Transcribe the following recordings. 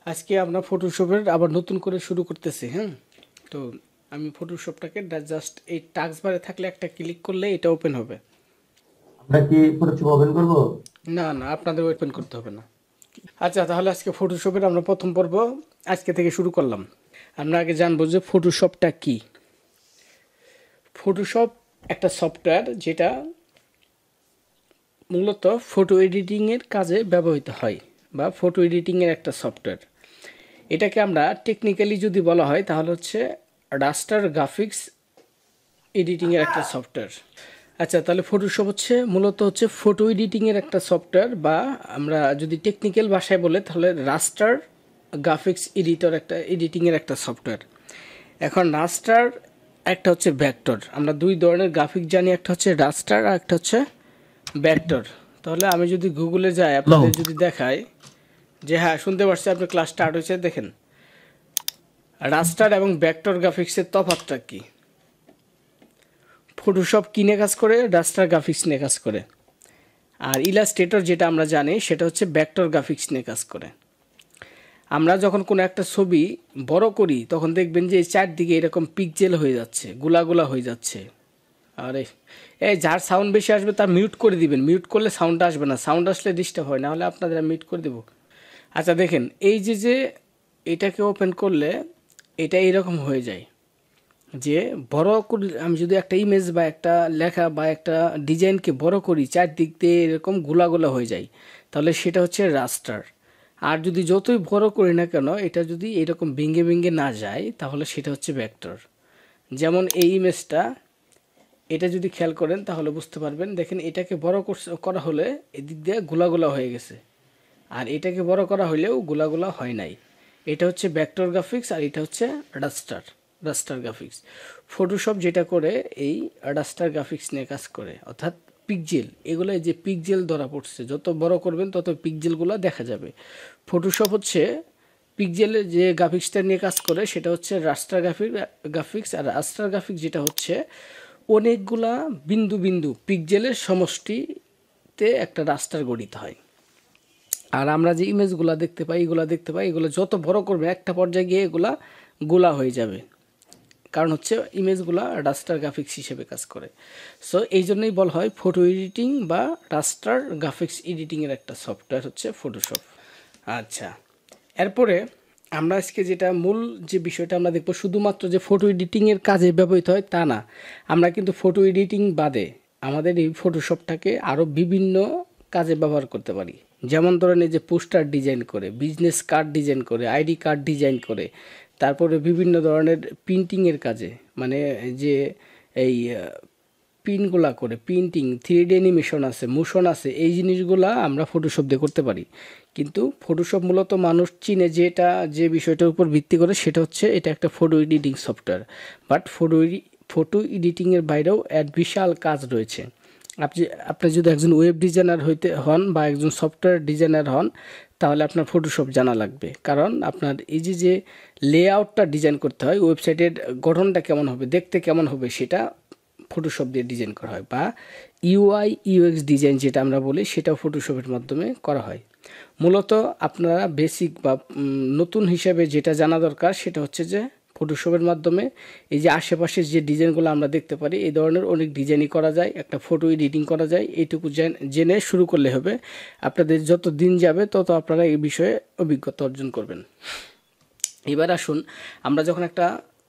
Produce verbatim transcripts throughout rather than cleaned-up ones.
আজকে আমরা ফটোশপের আবার নতুন করে শুরু করতেছি। হ্যাঁ, তো আমি ফটোশপটাকে জাস্ট এই টাস্ক বারে থাকলে একটা ক্লিক করলে এটা ওপেন হবে। আমরা কি ফটোশপ ওপেন করব? না না, আপনাদের ওপেন করতে হবে না। আচ্ছা, তাহলে আজকে ফটোশপের আমরা প্রথম পর্ব আজকে থেকে শুরু করলাম। আমরা আগে জানবো যে ফটোশপটা কি। ফটোশপ একটা সফটওয়্যার যেটা মূলত ফটো এডিটিংয়ের কাজে ব্যবহৃত হয়, বা ফটো এডিটিংয়ের একটা সফটওয়্যার। এটাকে আমরা টেকনিক্যালি যদি বলা হয় তাহলে হচ্ছে রাস্টার গ্রাফিক্স এডিটিংয়ের একটা সফটওয়্যার। আচ্ছা, তাহলে ফটোশপ হচ্ছে মূলত হচ্ছে ফটো এডিটিংয়ের একটা সফটওয়্যার, বা আমরা যদি টেকনিক্যাল ভাষায় বলে তাহলে রাস্টার গ্রাফিক্স এডিটর একটা এডিটিংয়ের একটা সফটওয়্যার। এখন রাস্টার একটা হচ্ছে ভেক্টর। আমরা দুই ধরনের গ্রাফিক জানি, একটা হচ্ছে রাস্টার আর একটা হচ্ছে ভেক্টর। তাহলে আমি যদি গুগলে যাই, হ্যালো। আপনাদের যদি দেখায় যে হ্যাঁ শুনতে পাচ্ছি, আপনার ক্লাস স্টার্ট হয়েছে, দেখেন রাস্টার এবং ভেক্টর গ্রাফিক্সের তফাৎটা কি। ফটোশপ কিনে কাজ করে, রাস্টার গ্রাফিক্স নিয়ে কাজ করে। আর ইলাস্ট্রেটর যেটা আমরা জানি সেটা হচ্ছে ভেক্টর গ্রাফিক্স নিয়ে কাজ করে। আমরা যখন কোনো একটা ছবি বড় করি তখন দেখবেন যে চারদিকে এরকম পিকজেল হয়ে যাচ্ছে, গুলাগুলা হয়ে যাচ্ছে। আরে এই যার সাউন্ড বেশি আসবে তার মিউট করে দিবেন, মিউট করলে সাউন্ডটা আসবে না, সাউন্ড আসলে ডিস্টার্ব হয়, না হলে আপনাদের মিউট করে দেবো। আচ্ছা দেখেন, এই যে যে এটাকে ওপেন করলে এটা এরকম হয়ে যায় যে বড় করে আমি যদি একটা ইমেজ বা একটা লেখা বা একটা ডিজাইনকে বড় করি, চারদিক দিয়ে এরকম গোলা গোলা হয়ে যায়, তাহলে সেটা হচ্ছে রাস্টার। আর যদি যতই বড় করি না কেন এটা যদি এরকম ভেঙে ভেঙে না যায় তাহলে সেটা হচ্ছে ভেক্টর। যেমন এই ইমেজটা, এটা যদি খেয়াল করেন তাহলে বুঝতে পারবেন। দেখেন এটাকে বড় করা হলে এদিক দিয়ে গোলা গোলা হয়ে গেছে, আর এটাকে বড় করা হলেও গোলাগুলা হয় নাই। এটা হচ্ছে ভেক্টর গ্রাফিক্স আর এটা হচ্ছে রাস্টার রাস্টার গ্রাফিক্স। ফটোশপ যেটা করে এই রাস্টার গ্রাফিক্স নিয়ে কাজ করে, অর্থাৎ পিকজেল, এগুলো যে পিকজেল ধরা পড়ছে, যত বড় করবেন তত পিকজেলগুলো দেখা যাবে। ফটোশপ হচ্ছে পিকজেলের যে গ্রাফিক্সটা নিয়ে কাজ করে সেটা হচ্ছে রাস্টার গ্রাফিক গ্রাফিক্স আর রাস্টার গ্রাফিক্স যেটা হচ্ছে অনেকগুলা বিন্দু বিন্দু পিকজেলের সমষ্টিতে একটা রাস্টার গঠিত হয়। আর আমরা যে ইমেজগুলো দেখতে পাই এগুলো দেখতে পাই এগুলো যত বড় করবে একটা পর্যায়ে গিয়ে এগুলা গোলা হয়ে যাবে, কারণ হচ্ছে ইমেজগুলা রাস্টার গ্রাফিক্স হিসেবে কাজ করে। সো এই জন্যই বলা হয় ফটো এডিটিং বা রাস্টার গ্রাফিক্স এডিটিংয়ের একটা সফটওয়্যার হচ্ছে ফটোশপ। আচ্ছা, এরপরে আমরা আজকে যেটা মূল যে বিষয়টা আমরা দেখব, শুধুমাত্র যে ফটো এডিটিংয়ের কাজে ব্যবহৃত হয় তা না, আমরা কিন্তু ফটো এডিটিং বাদে আমাদের এই ফটোশপটাকে আরও বিভিন্ন কাজে ব্যবহার করতে পারি। যেমন ধরেন এই যে পোস্টার ডিজাইন করে, বিজনেস কার্ড ডিজাইন করে, আইডি কার্ড ডিজাইন করে, তারপরে বিভিন্ন ধরনের প্রিন্টিংয়ের কাজে, মানে যে এই পিনগুলা করে প্রিন্টিং, থ্রি ডি অ্যানিমেশন আছে, মোশন আছে, এই জিনিসগুলা আমরা ফটোশপ দিয়ে করতে পারি। কিন্তু ফটোশপ মূলত মানুষ চিনে যেটা, যে বিষয়টার উপর ভিত্তি করে সেটা হচ্ছে এটা একটা photo editing software. But photo photo এডিটিংয়ের বাইরেও এক বিশাল কাজ রয়েছে। আপনি আপনি যদি একজন ওয়েব ডিজাইনার হইতে হন বা একজন সফটওয়্যার ডিজাইনার হন তাহলে আপনার ফটোশপ জানা লাগবে, কারণ আপনার এই যে যে লেআউটটা ডিজাইন করতে হয়, ওয়েবসাইটের গঠনটা কেমন হবে, দেখতে কেমন হবে, সেটা ফটোশপ দিয়ে ডিজাইন করা হয়। বা ইউআই ইউএক্স ডিজাইন যেটা আমরা বলি সেটাও ফটোশপের মাধ্যমে করা হয়। মূলত আপনারা বেসিক বা নতুন হিসেবে যেটা জানা দরকার সেটা হচ্ছে যে ফটোশপের মাধ্যমে এই যে আশেপাশের যে ডিজাইনগুলো আমরা দেখতে পারি এই ধরনের অনেক ডিজাইনই করা যায়, একটা ফটো এডিটিং করা যায়। এইটুকু জেনে শুরু করলে হবে। আপনাদের যত দিন যাবে তত আপনারা এই বিষয়ে অভিজ্ঞতা অর্জন করবেন। এবার আসুন, আমরা যখন একটা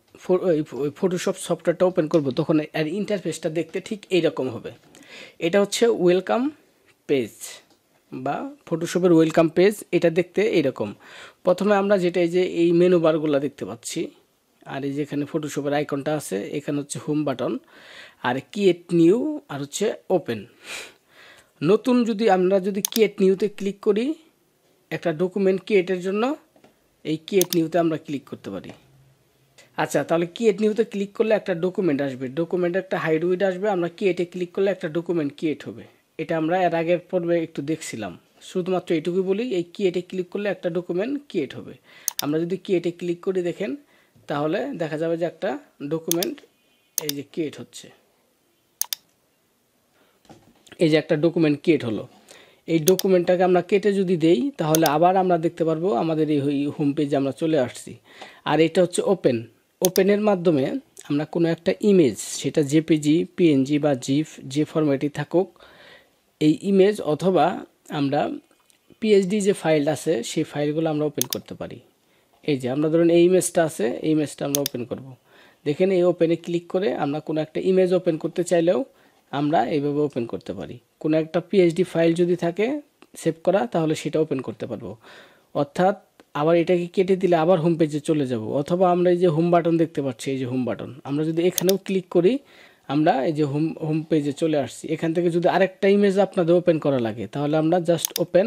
ফটোশপ সফটওয়্যারটা ওপেন করব তখন এর ইন্টারফেসটা দেখতে ঠিক এইরকম হবে। এটা হচ্ছে ওয়েলকাম পেজ বা ফটোশপের ওয়েলকাম পেজ। এটা দেখতে এইরকম। প্রথমে আমরা যেটা এই যে এই মেনু বারগুলো দেখতে পাচ্ছি, আর এই যেখানে ফটোশপের আইকনটা আছে, এখানে হচ্ছে হোম বাটন, আর ক্রিয়েট নিউ, আর হচ্ছে ওপেন। নতুন যদি আমরা যদি ক্রিয়েট নিউতে ক্লিক করি, একটা ডকুমেন্ট ক্রিয়েটের জন্য এই ক্রিয়েট নিউতে আমরা ক্লিক করতে পারি। আচ্ছা, তাহলে ক্রিয়েট নিউতে ক্লিক করলে একটা ডকুমেন্ট আসবে, ডকুমেন্ট একটা হাইডউইড আসবে। আমরা ক্রিয়েটে ক্লিক করলে একটা ডকুমেন্ট ক্রিয়েট হবে। এটা আমরা এর আগের পর্বে একটু দেখছিলাম। শুধুমাত্র এইটুকুই বলি, এই ক্রিয়েটে ক্লিক করলে একটা ডকুমেন্ট ক্রিয়েট হবে। আমরা যদি ক্রিয়েটে ক্লিক করি দেখেন, তাহলে দেখা যাবে যে একটা ডকুমেন্ট এই যে ক্রিয়েট হচ্ছে, এই যে একটা ডকুমেন্ট ক্রিয়েট হলো। এই ডকুমেন্টটাকে আমরা কেটে যদি দেই তাহলে আবার আমরা দেখতে পারবো আমাদের এই হোম পেজে আমরা চলে আসছি। আর এটা হচ্ছে ওপেন। ওপেনের মাধ্যমে আমরা কোনো একটা ইমেজ, সেটা জেপিজি, পিএনজি বা জিফ, যে ফরম্যাটই থাকুক, এই ইমেজ অথবা আমরা পিএইচডি যে ফাইল আছে সেই ফাইলগুলো আমরা ওপেন করতে পারি। এই যে আমরা ধরুন এই ইমেজটা আছে, এই ইমেজটা আমরা ওপেন করব। দেখেন এই ওপেনে ক্লিক করে আমরা কোনো একটা ইমেজ ওপেন করতে চাইলেও আমরা এইভাবে ওপেন করতে পারি। কোনো একটা পিএইচডি ফাইল যদি থাকে সেভ করা, তাহলে সেটা ওপেন করতে পারবো। অর্থাৎ আবার এটাকে কেটে দিলে আবার হোম পেজে চলে যাব। অথবা আমরা এই যে হোম বাটন দেখতে পাচ্ছি, এই যে হোম বাটন, আমরা যদি এখানেও ক্লিক করি আমরা এই যে হোম হোম পেজে চলে আসছি। এখান থেকে যদি আরেকটা ইমেজ আপনাদের ওপেন করা লাগে তাহলে আমরা জাস্ট ওপেন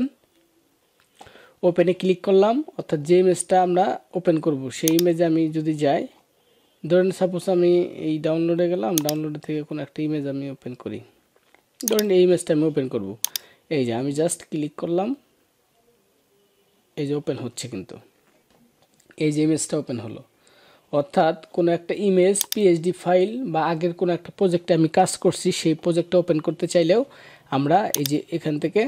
ওপেনে ক্লিক করলাম। অর্থাৎ যে ইমেজটা আমরা ওপেন করব সেই ইমেজে আমি যদি যাই, ধরেন সাপোজ আমি এই ডাউনলোডে গেলাম, ডাউনলোডে থেকে কোনো একটা ইমেজ আমি ওপেন করি, ধরেন এই ইমেজটা আমি ওপেন করব। এই যে আমি জাস্ট ক্লিক করলাম, এই যে ওপেন হচ্ছে, কিন্তু এই যে ইমেজটা ওপেন হলো। অর্থাৎ কোনো একটা ইমেজ, পিএইচডি ফাইল বা আগের কোনো একটা প্রজেক্টে আমি কাজ করছি সেই প্রজেক্টটা ওপেন করতে চাইলেও আমরা এই যে এখান থেকে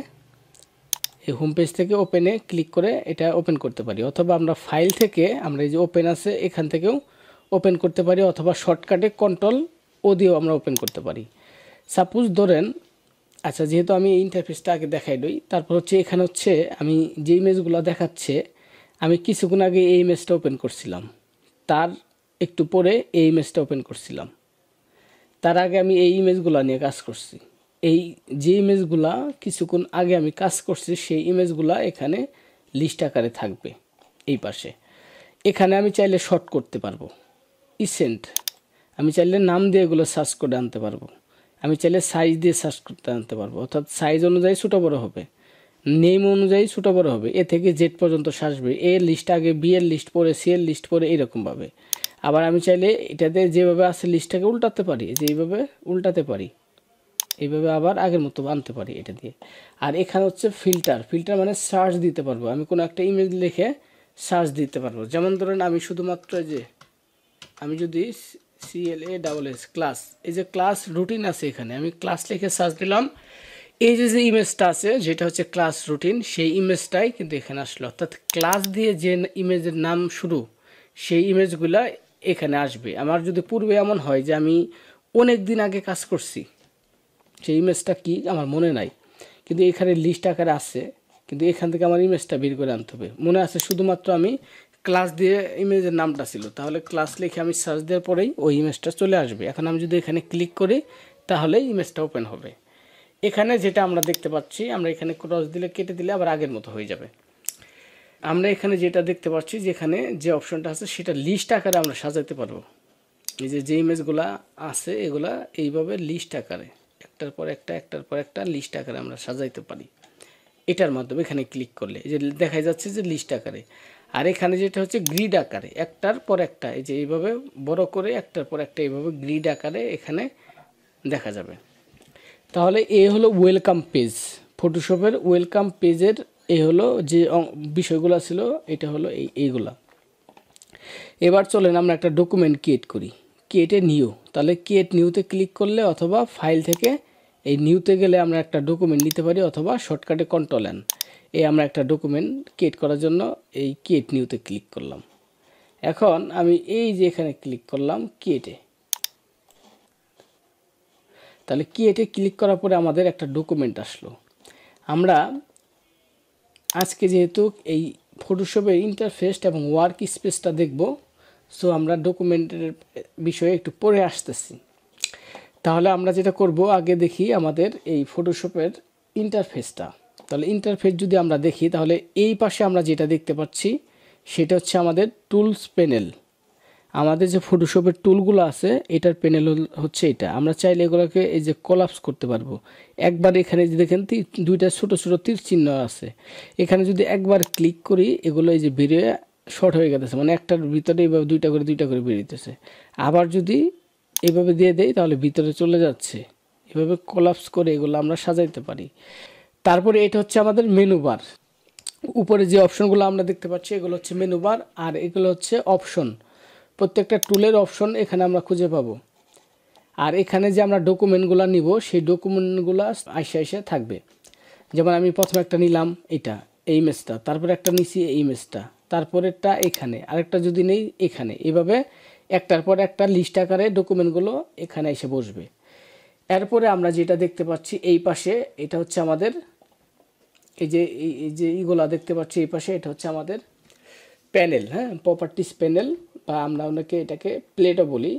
এই হোম পেজ থেকে ওপেনে ক্লিক করে এটা ওপেন করতে পারি। অথবা আমরা ফাইল থেকে আমরা এই যে ওপেন আছে এখান থেকেও ওপেন করতে পারি, অথবা শর্টকাটে কন্ট্রোল ও দিয়েও আমরা ওপেন করতে পারি। সাপোজ ধরেন, আচ্ছা যেহেতু আমি এই ইন্টারফেসটা আগে দেখাই দিই, তারপর হচ্ছে এখানে হচ্ছে আমি যে ইমেজগুলো দেখাচ্ছে, আমি কিছুক্ষণ আগে এই ইমেজটা ওপেন করছিলাম, তার একটু পরে এই ইমেজটা ওপেন করছিলাম, তার আগে আমি এই ইমেজগুলো নিয়ে কাজ করছি। এই যে ইমেজগুলা কিছুক্ষণ আগে আমি কাজ করছি সেই ইমেজগুলা এখানে লিস্ট আকারে থাকবে এই পাশে। এখানে আমি চাইলে শর্ট করতে পারবো, ইসেন্ট আমি চাইলে নাম দিয়ে এগুলো সার্চ করে আনতে পারবো, আমি চাইলে সাইজ দিয়ে সার্চ করতে আনতে পারবো। অর্থাৎ সাইজ অনুযায়ী ছোটো বড় হবে, নেম অনুযায়ী ছোটো বড় হবে, এ থেকে জেড পর্যন্ত সাজবে। এ লিস্ট আগে, বি এর লিস্ট পরে, সি এর লিস্ট পরে, এইরকমভাবে। আবার আমি চাইলে এটাতে যেভাবে আছে লিস্টটাকে উল্টাতে পারি, যে এইভাবে উল্টাতে পারি, এইভাবে আবার আগের মতো আনতে পারি এটা দিয়ে। আর এখানে হচ্ছে ফিল্টার। ফিল্টার মানে সার্চ দিতে পারবো, আমি কোনো একটা ইমেজ লিখে সার্চ দিতে পারবো। যেমন ধরেন আমি শুধুমাত্র যে আমি যদি C L A double S class, এই যে ক্লাস রুটিন আছে এখানে, আমি ক্লাস লিখে সার্চ দিলাম, এই যে যে ইমেজটা আছে যেটা হচ্ছে ক্লাস রুটিন, সেই ইমেজটাই কিন্তু এখানে আসলো। অর্থাৎ ক্লাস দিয়ে যে ইমেজের নাম শুরু সেই ইমেজগুলা এখানে আসবে। আমার যদি পূর্বে এমন হয় যে আমি অনেক দিন আগে কাজ করছি, সেই ইমেজটা কি আমার মনে নাই, কিন্তু এখানে লিস্ট আকারে আছে, কিন্তু এখান থেকে আমার ইমেজটা বের করে আনতে হবে। মনে আছে শুধুমাত্র আমি ক্লাস দিয়ে ইমেজের নামটা ছিল, তাহলে ক্লাস লিখে আমি সার্চ দেওয়ার পরেই ওই ইমেজটা চলে আসবে। এখন আমি যদি এখানে ক্লিক করি তাহলে ইমেজটা ওপেন হবে। এখানে যেটা আমরা দেখতে পাচ্ছি, আমরা এখানে ক্রস দিলে কেটে দিলে আবার আগের মতো হয়ে যাবে। আমরা এখানে যেটা দেখতে পাচ্ছি, যেখানে যে অপশনটা আছে সেটা লিস্ট আকারে আমরা সাজাতে পারবো। এই যে যে ইমেজগুলা আছে এগুলা এইভাবে লিস্ট আকারে একটার পর একটা একটার পর একটা লিস্ট আকারে আমরা সাজাইতে পারি এটার মাধ্যমে। এখানে ক্লিক করলে এই যে দেখা যাচ্ছে যে লিস্ট আকারে। আর এখানে যেটা হচ্ছে গ্রিড আকারে, একটার পর একটা, এই যে এইভাবে বড় করে একটার পর একটা এইভাবে গ্রিড আকারে এখানে দেখা যাবে। তাহলে এ হলো ওয়েলকাম পেজ, ফটোশপের ওয়েলকাম পেজের এ হলো যে বিষয়গুলো ছিল, এটা হলো এই এইগুলা। এবার চলেন আমরা একটা ডকুমেন্ট ক্রিয়েট করি, ক্রিয়েটে নিউ। তাহলে ক্রিয়েট নিউতে ক্লিক করলে অথবা ফাইল থেকে এই নিউতে গেলে আমরা একটা ডকুমেন্ট নিতে পারি, অথবা শর্টকাটে কন্ট্রোল এন, এই আমরা একটা ডকুমেন্ট ক্রিয়েট করার জন্য এই ক্রিয়েট নিউতে ক্লিক করলাম। এখন আমি এই যে এখানে ক্লিক করলাম ক্রিয়েটে, তাহলে ক্রিয়েটে ক্লিক করার পরে আমাদের একটা ডকুমেন্ট আসলো। আমরা আজকে যেহেতু এই ফটোশপের ইন্টারফেস এবং ওয়ার্ক স্পেসটা দেখব, সো আমরা ডকুমেন্টের বিষয়ে একটু পরে আসতেছি। তাহলে আমরা যেটা করব, আগে দেখি আমাদের এই ফটোশপের ইন্টারফেসটা। তাহলে ইন্টারফেস যদি আমরা দেখি, তাহলে এই পাশে আমরা যেটা দেখতে পাচ্ছি সেটা হচ্ছে আমাদের টুলস প্যানেল। আমাদের যে ফটোশপের টুলগুলো আছে এটার প্যানেল হচ্ছে এটা। আমরা চাইলে এগুলোকে এই যে কোলাপস করতে পারবো। একবার এখানে যে দেখেন দুইটা ছোট ছোট তীর চিহ্ন আছে, এখানে যদি একবার ক্লিক করি এগুলো এই যে বেরিয়ে শর্ট হয়ে গেছে, মানে একটার ভিতরে এইভাবে দুইটা করে দুইটা করে বেরিয়েছে। আবার যদি এইভাবে দিয়ে দেই তাহলে ভিতরে চলে যাচ্ছে। এভাবে কোলাপস করে এগুলো আমরা সাজাইতে পারি। তারপরে এটা হচ্ছে আমাদের মেনু বার। উপরে যে অপশনগুলো আমরা দেখতে পাচ্ছি এগুলো হচ্ছে মেনু বার, আর এগুলো হচ্ছে অপশন। প্রত্যেকটা টুলের অপশন এখানে আমরা খুঁজে পাবো। আর এখানে যে আমরা ডকুমেন্টগুলো নিব সেই ডকুমেন্টগুলো আইসে আইসে থাকবে। যেমন আমি প্রথমে একটা নিলাম এটা এই ইমেজটা, তারপরে একটা নিছি এই ইমেজটা, তারপরেরটা এখানে, আরেকটা যদি নেই এখানে, এভাবে একটার পর একটা লিস্ট আকারে ডকুমেন্টগুলো এখানে এসে বসবে। এরপরে আমরা যেটা দেখতে পাচ্ছি এই পাশে, এটা হচ্ছে আমাদের এই যে এই যে এইগুলা দেখতে পাচ্ছি এই পাশে, এটা হচ্ছে আমাদের প্যানেল, হ্যাঁ, প্রপার্টিস প্যানেল, বা আমরা অনেকে এটাকে প্লেটও বলি,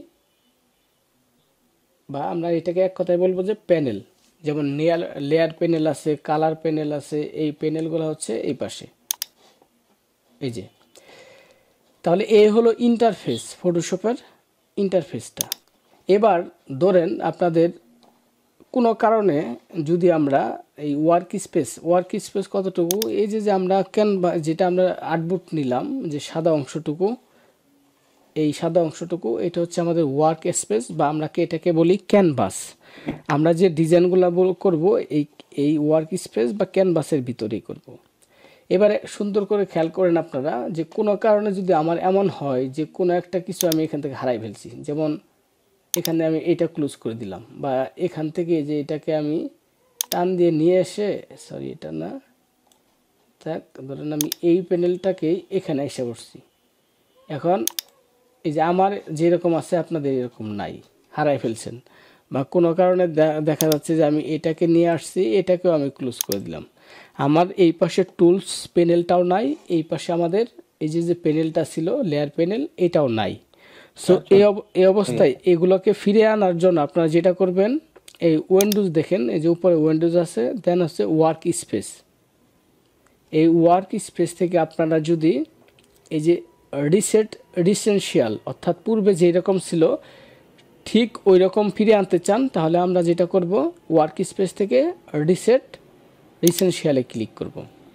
বা আমরা এটাকে এক কথায় বলবো যে প্যানেল। যেমন লেয়ার লেয়ার প্যানেল আছে, কালার প্যানেল আছে, এই প্যানেলগুলো হচ্ছে এই পাশে, এই যে। তাহলে এই হলো ইন্টারফেস, ফটোশপের ইন্টারফেসটা। এবার ধরেন আপনাদের কোনো কারণে যদি আমরা এই ওয়ার্ক স্পেস, ওয়ার্ক স্পেস কতটুকু, এই যে যে আমরা ক্যানভা যেটা আমরা আর্টবোর্ড নিলাম, যে সাদা অংশটুকু, এই সাদা অংশটুকু, এটা হচ্ছে আমাদের ওয়ার্ক স্পেস, বা আমরা এটাকে বলি ক্যানভাস। আমরা যে ডিজাইনগুলো করব এই এই ওয়ার্ক স্পেস বা ক্যানভাসের ভিতরেই করব। এবারে সুন্দর করে খেয়াল করেন আপনারা, যে কোনো কারণে যদি আমার এমন হয় যে কোনো একটা কিছু আমি এখান থেকে হারাই ফেলছি, যেমন এখানে আমি এটা ক্লোজ করে দিলাম, বা এখান থেকে যে এটাকে আমি টান দিয়ে নিয়ে এসে, সরি এটা না, থাক, ধরেন আমি এই প্যানেলটাকেই এখানে এসে বসছি। এখন এই যে আমার যেরকম আছে আপনাদের এরকম নাই, হারাই ফেলছেন, বা কোনো কারণে দেখা যাচ্ছে যে আমি এটাকে নিয়ে আসছি, এটাকেও আমি ক্লোজ করে দিলাম, আমার এই পাশে টুলস প্যানেলটাও নাই, এই পাশে আমাদের এই যে যে প্যানেলটা ছিল লেয়ার প্যানেল, এটাও নাই। সো এই এই অবস্থায় এগুলোকে ফিরে আনার জন্য আপনারা যেটা করবেন, এই উইন্ডোজ দেখেন, এই যে উপরে উইন্ডোজ আছে, দেন হচ্ছে ওয়ার্ক স্পেস। এই ওয়ার্ক স্পেস থেকে আপনারা যদি এই যে রিসেট রিসেনশিয়াল, অর্থাৎ পূর্বে যেরকম ছিল ঠিক ওই রকম ফিরে আনতে চান, তাহলে আমরা যেটা করব, ওয়ার্ক স্পেস থেকে রিসেট রিসেনশিয়ালে ক্লিক করব।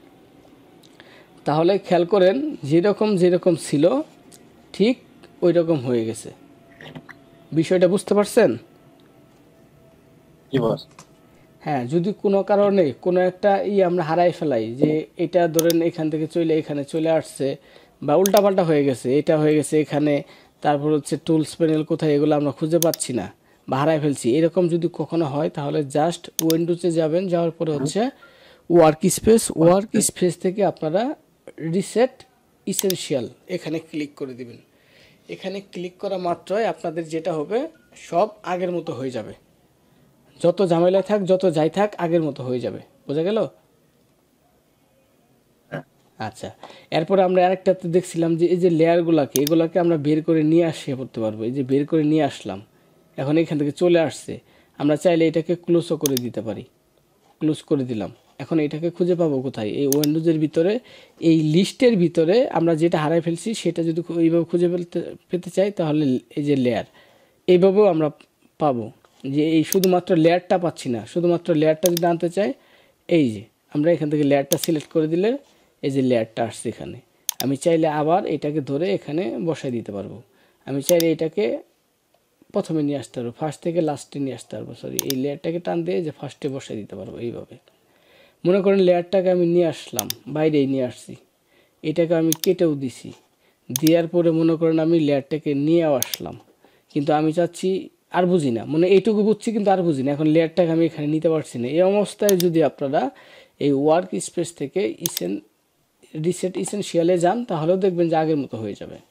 তাহলে খেয়াল করেন যেরকম যেরকম ছিল ঠিক ওই রকম হয়ে গেছে। বিষয়টা বুঝতে পারছেন? হ্যাঁ, যদি কোনো কারণে কোনো একটা ই আমরা হারাই ফেলাই, যে এটা ধরেন এখান থেকে চলে এখানে চলে আসছে, বা উল্টাপাল্টা হয়ে গেছে, এটা হয়ে গেছে এখানে, তারপর হচ্ছে টুলস প্যানেল কোথায়, এগুলো আমরা খুঁজে পাচ্ছি না বা হারাই ফেলছি, এরকম যদি কখনো হয়, তাহলে জাস্ট উইন্ডোজে যাবেন, যাওয়ার পরে হচ্ছে ওয়ার্ক স্পেস, ওয়ার্ক স্পেস থেকে আপনারা রিসেট ইসেনশিয়াল এখানে ক্লিক করে দিবেন। এখানে ক্লিক করা মাত্রই আপনাদের যেটা হবে, সব আগের মতো হয়ে যাবে, যত ঝামেলা থাক, যত যাই থাক, আগের মতো হয়ে যাবে। বোঝা গেল? আচ্ছা, এরপরে আমরা আরেকটাতে দেখছিলাম যে এই যে লেয়ারগুলোকে, এগুলোকে আমরা বের করে নিয়ে আসে করতে পারবো। এই যে বের করে নিয়ে আসলাম, এখন এখান থেকে চলে আসছে, আমরা চাইলে এটাকে ক্লোজও করে দিতে পারি, ক্লোজ করে দিলাম। এখন এটাকে খুঁজে পাবো কোথায়? এই উইন্ডোজের ভিতরে, এই লিস্টের ভিতরে আমরা যেটা হারাই ফেলছি সেটা যদি এইভাবে খুঁজে ফেলতে পেতে চাই, তাহলে এই যে লেয়ার, এইভাবেও আমরা পাবো। যে এই শুধুমাত্র লেয়ারটা পাচ্ছি না, শুধুমাত্র লেয়ারটা যদি আনতে চাই, এই যে আমরা এখান থেকে লেয়ারটা সিলেক্ট করে দিলে এই যে লেয়ারটা আসছে এখানে, আমি চাইলে আবার এটাকে ধরে এখানে বসাই দিতে পারবো। আমি চাইলে এটাকে প্রথমে নিয়ে আসতে পারবো, ফার্স্ট থেকে লাস্টে নিয়ে আসতে পারবো, সরি এই লেয়ারটাকে টান দিয়ে যে ফার্স্টে বসাই দিতে পারবো। এইভাবে মনে করেন লেয়ারটাকে আমি নিয়ে আসলাম, বাইরেই নিয়ে আসছি, এটাকে আমি কেটেও দিছি, দেওয়ার পরে মনে করেন আমি লেয়ারটাকে নিয়েও আসলাম, কিন্তু আমি চাচ্ছি, আর বুঝি না, মানে এইটুকু বুঝছি কিন্তু আর বুঝি না, এখন লেয়ারটাকে আমি এখানে নিতে পারছি না। এই অবস্থায় যদি আপনারা এই ওয়ার্ক স্পেস থেকে ইসেন রিসেট ইসেনশিয়ালে যান, তাহলেও দেখবেন যে আগের মতো হয়ে যাবে।